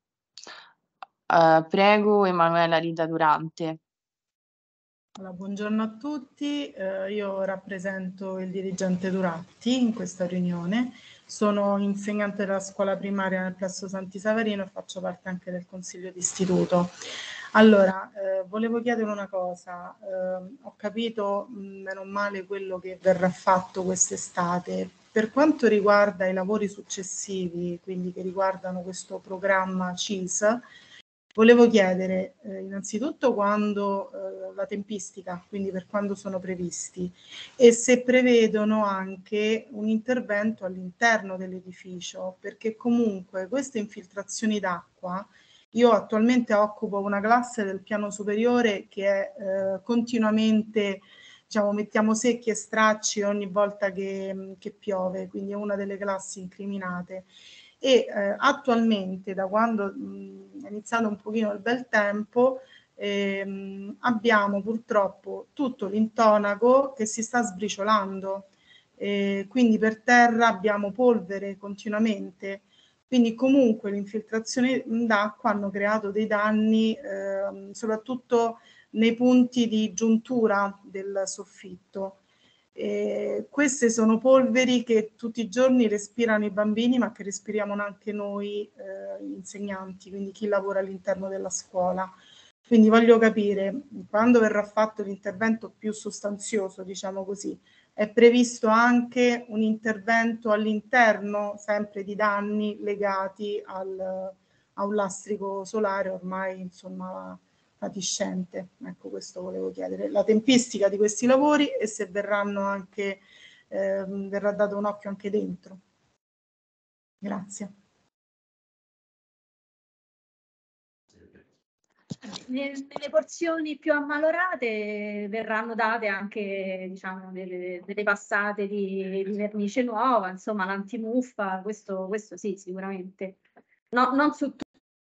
Eh, prego, Emanuela Rita Durante. Allora, buongiorno a tutti, eh, io rappresento il dirigente Duratti in questa riunione, sono insegnante della scuola primaria nel plesso Santi Savarino e faccio parte anche del consiglio d'istituto. Allora, eh, volevo chiedere una cosa, eh, ho capito mh, meno male quello che verrà fatto quest'estate. Per quanto riguarda i lavori successivi, quindi che riguardano questo programma C I S, volevo chiedere eh, innanzitutto quando eh, la tempistica, quindi per quando sono previsti, e se prevedono anche un intervento all'interno dell'edificio, perché comunque queste infiltrazioni d'acqua, io attualmente occupo una classe del piano superiore che è eh, continuamente, diciamo, mettiamo secchi e stracci ogni volta che, che piove, quindi è una delle classi incriminate. E eh, attualmente, da quando mh, è iniziato un pochino il bel tempo, ehm, abbiamo purtroppo tutto l'intonaco che si sta sbriciolando, eh, quindi per terra abbiamo polvere continuamente, quindi comunque le infiltrazioni d'acqua hanno creato dei danni eh, soprattutto nei punti di giuntura del soffitto. Eh, queste sono polveri che tutti i giorni respirano i bambini, ma che respiriamo anche noi eh, insegnanti, quindi chi lavora all'interno della scuola. Quindi voglio capire, quando verrà fatto l'intervento più sostanzioso, diciamo così, è previsto anche un intervento all'interno, sempre di danni legati al, a un lastrico solare ormai, insomma, fatiscente. Ecco, questo volevo chiedere. La tempistica di questi lavori e se verranno anche, eh, verrà dato un occhio anche dentro. Grazie. Nelle porzioni più ammalorate verranno date anche, diciamo, delle, delle passate di, di vernice nuova, insomma l'antimuffa, questo, questo sì, sicuramente. No, non su tutti.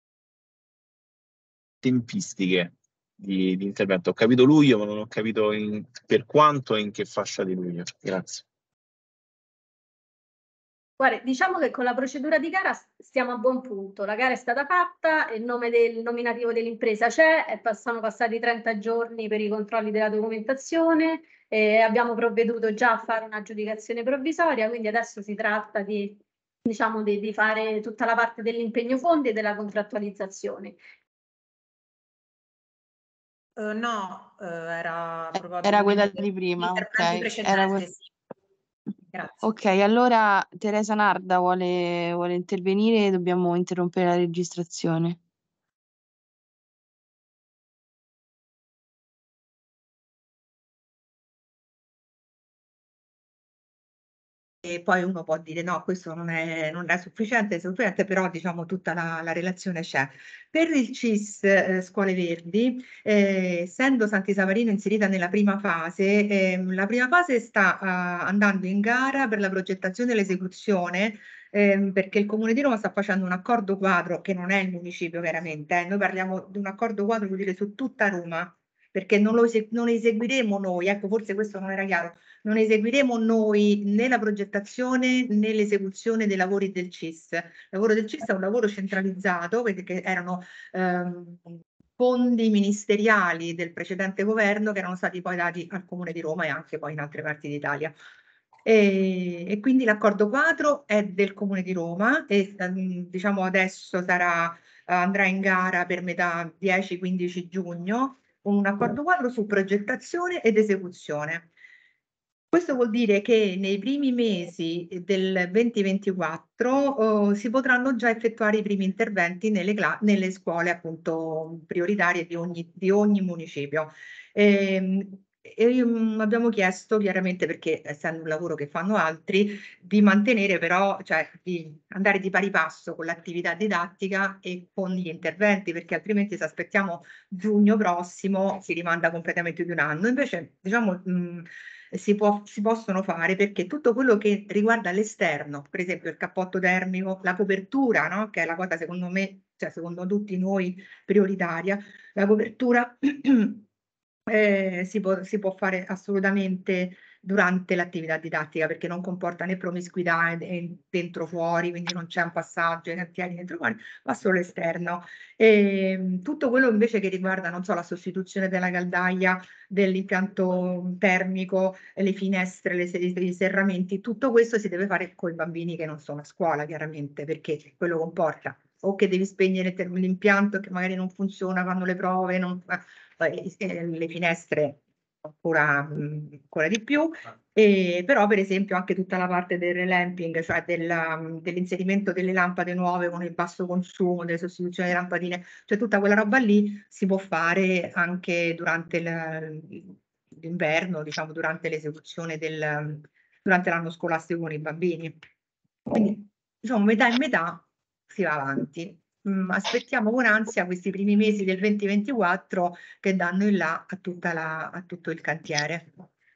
Tempistiche di, di intervento. Ho capito luglio, ma non ho capito in, per quanto e in che fascia di luglio. Grazie. Guarda, diciamo che con la procedura di gara stiamo a buon punto. La gara è stata fatta, il nome del nominativo dell'impresa c'è, e pass- sono passati trenta giorni per i controlli della documentazione, e abbiamo provveduto già a fare un'aggiudicazione provvisoria, quindi adesso si tratta di, diciamo, di, di fare tutta la parte dell'impegno fondi e della contrattualizzazione. Uh, no, uh, era probabilmente Era quella di prima, l'intervento ok. precedente, Era que- sì. Grazie. Ok, allora Teresa Narda vuole, vuole intervenire e dobbiamo interrompere la registrazione. E poi uno può dire no, questo non è, non è sufficiente, è sufficiente, però diciamo tutta la, la relazione c'è. Per il C I S eh, Scuole Verdi, eh, essendo Santi Savarino inserita nella prima fase, ehm, la prima fase sta eh, andando in gara per la progettazione e l'esecuzione, ehm, perché il Comune di Roma sta facendo un accordo quadro, che non è il municipio chiaramente, eh, noi parliamo di un accordo quadro, vuol dire su tutta Roma, perché non lo ese- non eseguiremo noi, ecco forse questo non era chiaro, non eseguiremo noi né la progettazione né l'esecuzione dei lavori del C I S. Il lavoro del C I S è un lavoro centralizzato, perché erano ehm, fondi ministeriali del precedente governo che erano stati poi dati al Comune di Roma e anche poi in altre parti d'Italia. E, e quindi l'accordo quadro è del Comune di Roma e ehm, diciamo adesso sarà, andrà in gara per metà dieci quindici giugno, un accordo quadro su progettazione ed esecuzione. Questo vuol dire che nei primi mesi del duemilaventiquattro oh, si potranno già effettuare i primi interventi nelle, nelle scuole appunto prioritarie di ogni, di ogni municipio. E, e, um, abbiamo chiesto chiaramente, perché essendo un lavoro che fanno altri, di mantenere però, cioè di andare di pari passo con l'attività didattica e con gli interventi, perché altrimenti se aspettiamo giugno prossimo si rimanda completamente di un anno. Invece, diciamo, mh, si, può, si possono fare perché tutto quello che riguarda l'esterno, per esempio il cappotto termico, la copertura, no? Che è la cosa secondo me, cioè secondo tutti noi prioritaria, la copertura eh, si può, si può fare assolutamente durante l'attività didattica perché non comporta né promiscuità dentro fuori, quindi non c'è un passaggio ai cantieri dentro fuori, ma solo esterno. E tutto quello invece che riguarda, non so, la sostituzione della caldaia, dell'impianto termico, le finestre, le, i serramenti, tutto questo si deve fare con i bambini che non sono a scuola, chiaramente, perché quello comporta o che devi spegnere l'impianto che magari non funziona, fanno le prove, non, eh, le finestre ancora, ancora di più, e però per esempio anche tutta la parte del relamping, cioè dell'inserimento delle lampade nuove con il basso consumo, delle sostituzioni delle lampadine, cioè tutta quella roba lì si può fare anche durante l'inverno, diciamo durante l'esecuzione del, durante l'anno scolastico con i bambini. Quindi diciamo metà e metà si va avanti. Mm, aspettiamo con ansia questi primi mesi del duemilaventiquattro che danno il là a, tutta la, a tutto il cantiere.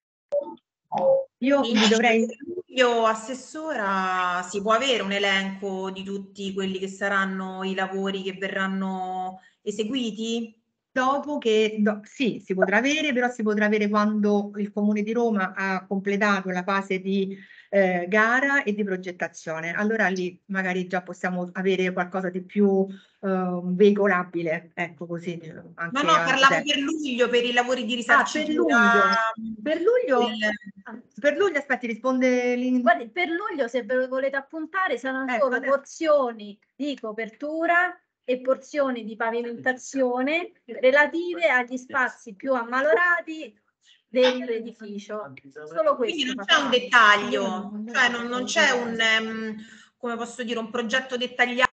Io vi dovrei... Io, assessora, si può avere un elenco di tutti quelli che saranno i lavori che verranno eseguiti? Dopo che, do, sì, si potrà avere, però si potrà avere quando il Comune di Roma ha completato la fase di eh, gara e di progettazione. Allora lì magari già possiamo avere qualcosa di più eh, veicolabile, ecco così. Anche, No, no, parlavo anche per luglio, per i lavori di ah, per risarcitura. luglio. Per luglio, del... per luglio, aspetti, risponde... Guardi, per luglio, se ve lo volete appuntare, saranno Eh, solo adesso... porzioni di copertura e porzioni di pavimentazione relative agli spazi più ammalorati dell'edificio. Solo questo. Quindi non c'è un dettaglio, cioè non, non c'è un, um, come posso dire, un progetto dettagliato.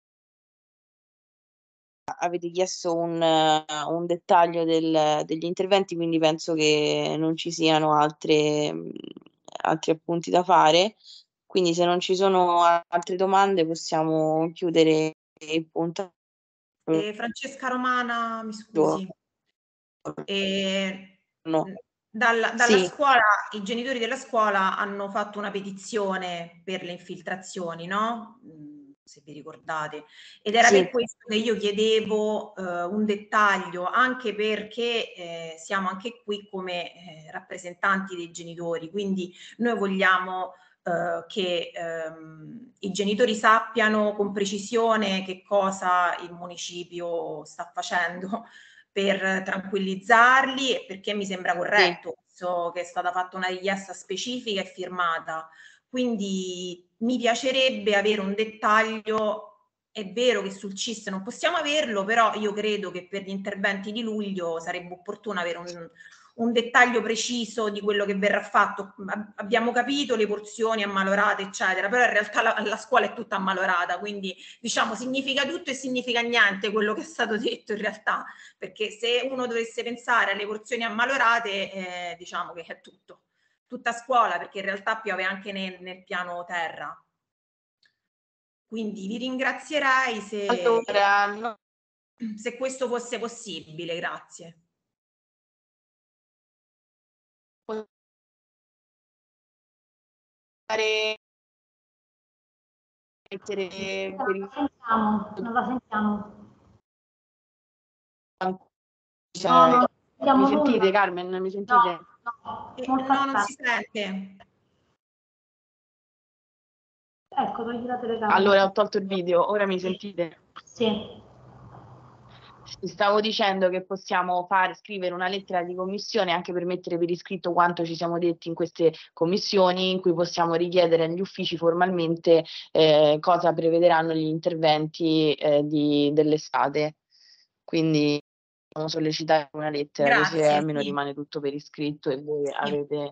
Avete chiesto un, uh, un dettaglio del, degli interventi, quindi penso che non ci siano altre, um, altri appunti da fare. Quindi se non ci sono altre domande possiamo chiudere il punto. Eh, Francesca Romana, mi scusi. Eh, no. Dalla, dalla sì. scuola, i genitori della scuola hanno fatto una petizione per le infiltrazioni, no? Se vi ricordate, ed era sì. per questo che io chiedevo eh, un dettaglio, anche perché eh, siamo anche qui come eh, rappresentanti dei genitori, quindi noi vogliamo eh, che ehm, i genitori sappiano con precisione che cosa il municipio sta facendo per tranquillizzarli, e perché mi sembra corretto, so che è stata fatta una richiesta specifica e firmata. Quindi mi piacerebbe avere un dettaglio. È vero che sul C I S non possiamo averlo, però io credo che per gli interventi di luglio sarebbe opportuno avere un, un dettaglio preciso di quello che verrà fatto. Abbiamo capito le porzioni ammalorate, eccetera, però in realtà la, la scuola è tutta ammalorata, quindi diciamo significa tutto e significa niente quello che è stato detto in realtà, perché se uno dovesse pensare alle porzioni ammalorate, eh, diciamo che è tutto, tutta scuola, perché in realtà piove anche nel, nel piano terra. Quindi vi ringrazierei se, Allora, no. se questo fosse possibile, grazie. Mettere Non la sentiamo, non la sentiamo. Cioè, No, non mi sentiamo sentite, nulla. Carmen? Mi sentite? No, no, Eh, molto no, non si scarso. sente. Ecco, togli la telecamera. Allora, ho tolto il video, ora mi sentite? Sì. Stavo dicendo che possiamo fare, scrivere una lettera di commissione anche per mettere per iscritto quanto ci siamo detti in queste commissioni, in cui possiamo richiedere agli uffici formalmente eh, cosa prevederanno gli interventi eh, di, dell'estate. Quindi possiamo sollecitare una lettera, così Grazie, almeno sì. rimane tutto per iscritto e voi Sì. avete...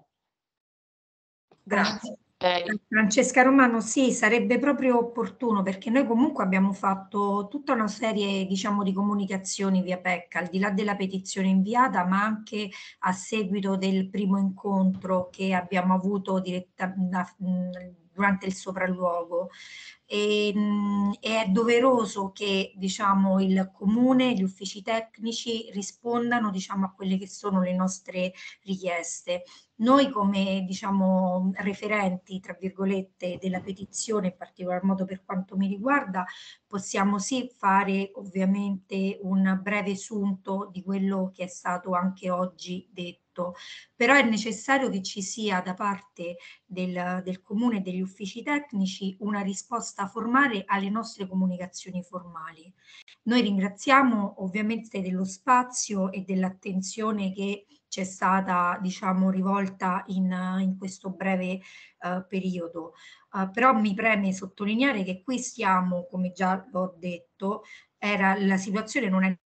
Grazie. Eh, Francesca Romano, sì, sarebbe proprio opportuno, perché noi comunque abbiamo fatto tutta una serie, diciamo, di comunicazioni via P E C, al di là della petizione inviata, ma anche a seguito del primo incontro che abbiamo avuto diretta, da, durante il sopralluogo. E, mh, è doveroso che, diciamo, il comune, gli uffici tecnici rispondano, diciamo, a quelle che sono le nostre richieste. Noi come, diciamo, referenti, tra virgolette, della petizione, in particolar modo per quanto mi riguarda, possiamo sì fare ovviamente un breve sunto di quello che è stato anche oggi detto, però è necessario che ci sia da parte del, del comune e degli uffici tecnici una risposta formale alle nostre comunicazioni formali. Noi ringraziamo ovviamente dello spazio e dell'attenzione che c'è stata, diciamo, rivolta in, in questo breve uh, periodo. Uh, però mi preme sottolineare che qui stiamo, come già l'ho detto, era, la situazione non è,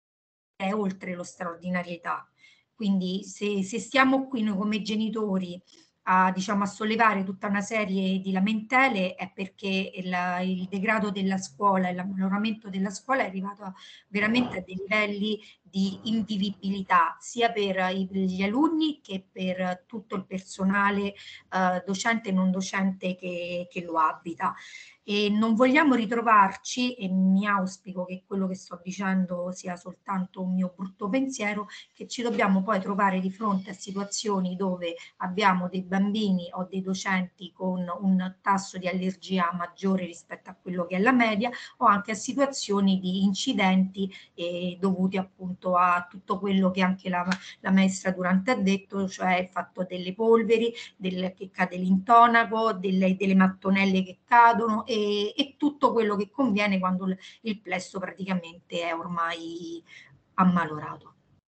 è oltre lo straordinarietà. Quindi se, se stiamo qui noi come genitori a, diciamo, a sollevare tutta una serie di lamentele, è perché il, il degrado della scuola e l'ammaloramento della scuola è arrivato veramente a dei livelli di invivibilità sia per i, gli alunni che per tutto il personale eh, docente e non docente che, che lo abita. E non vogliamo ritrovarci, e mi auspico che quello che sto dicendo sia soltanto un mio brutto pensiero, che ci dobbiamo poi trovare di fronte a situazioni dove abbiamo dei bambini o dei docenti con un tasso di allergia maggiore rispetto a quello che è la media, o anche a situazioni di incidenti eh, dovuti appunto a tutto quello che anche la, la maestra Durante ha detto, cioè il fatto delle polveri, del, che cade l'intonaco, delle, delle mattonelle che cadono e, e tutto quello che conviene quando il, il plesso praticamente è ormai ammalorato.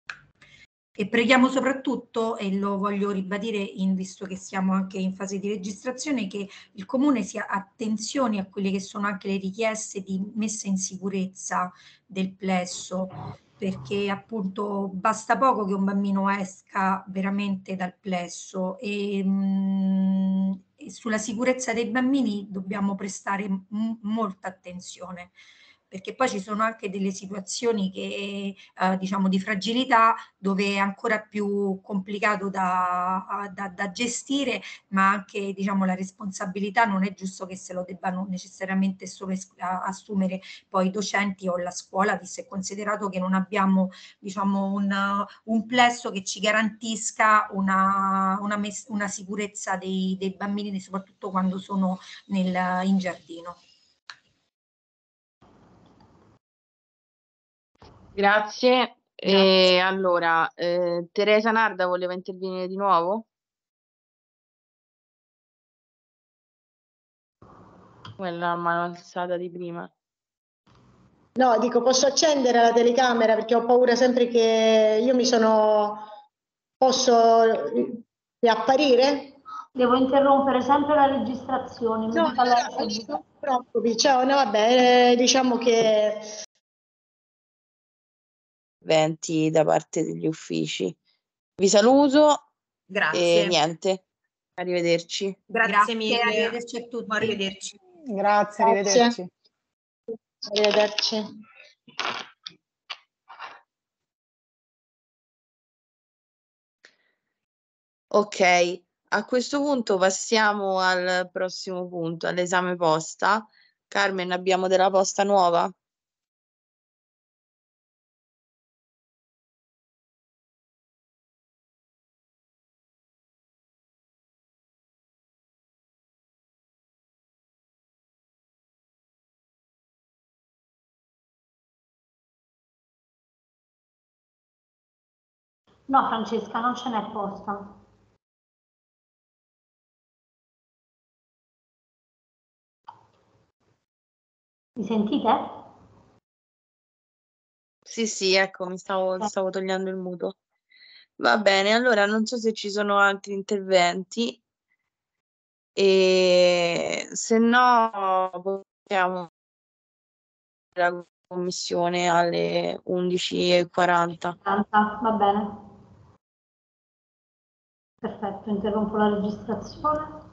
E preghiamo soprattutto, e lo voglio ribadire in, visto che siamo anche in fase di registrazione, che il Comune sia attenzione a quelle che sono anche le richieste di messa in sicurezza del plesso, perché appunto basta poco che un bambino esca veramente dal plesso e, mh, e sulla sicurezza dei bambini dobbiamo prestare m- molta attenzione, perché poi ci sono anche delle situazioni che, eh, diciamo, di fragilità dove è ancora più complicato da, da, da gestire, ma anche, diciamo, la responsabilità non è giusto che se lo debbano necessariamente solo es- assumere poi i docenti o la scuola, visto e considerato che non abbiamo, diciamo, un, un plesso che ci garantisca una, una, mes- una sicurezza dei, dei bambini, soprattutto quando sono nel, in giardino. Grazie. E allora, eh, Teresa Narda voleva intervenire di nuovo? Quella a mano alzata di prima. No, dico, posso accendere la telecamera perché ho paura sempre che io mi sono... Posso riapparire? Devo interrompere sempre la registrazione. Mi No, dica no, lei no, se- non ti preoccupi. Ciao, no, vabbè, eh, diciamo che... Venti da parte degli uffici. Vi saluto Grazie. e niente. Arrivederci. Grazie, Grazie, mille. arrivederci a tutti. Arrivederci. Grazie, Grazie. arrivederci. Arrivederci. Ok, a questo punto passiamo al prossimo punto, all'esame posta. Carmen, abbiamo della posta nuova? No, Francesca, non ce n'è posta. Mi sentite? Sì, sì, ecco, mi stavo, stavo togliendo il muto. Va bene, allora non so se ci sono altri interventi e se no possiamo la commissione alle undici e quaranta. Va bene. Perfetto, interrompo la registrazione.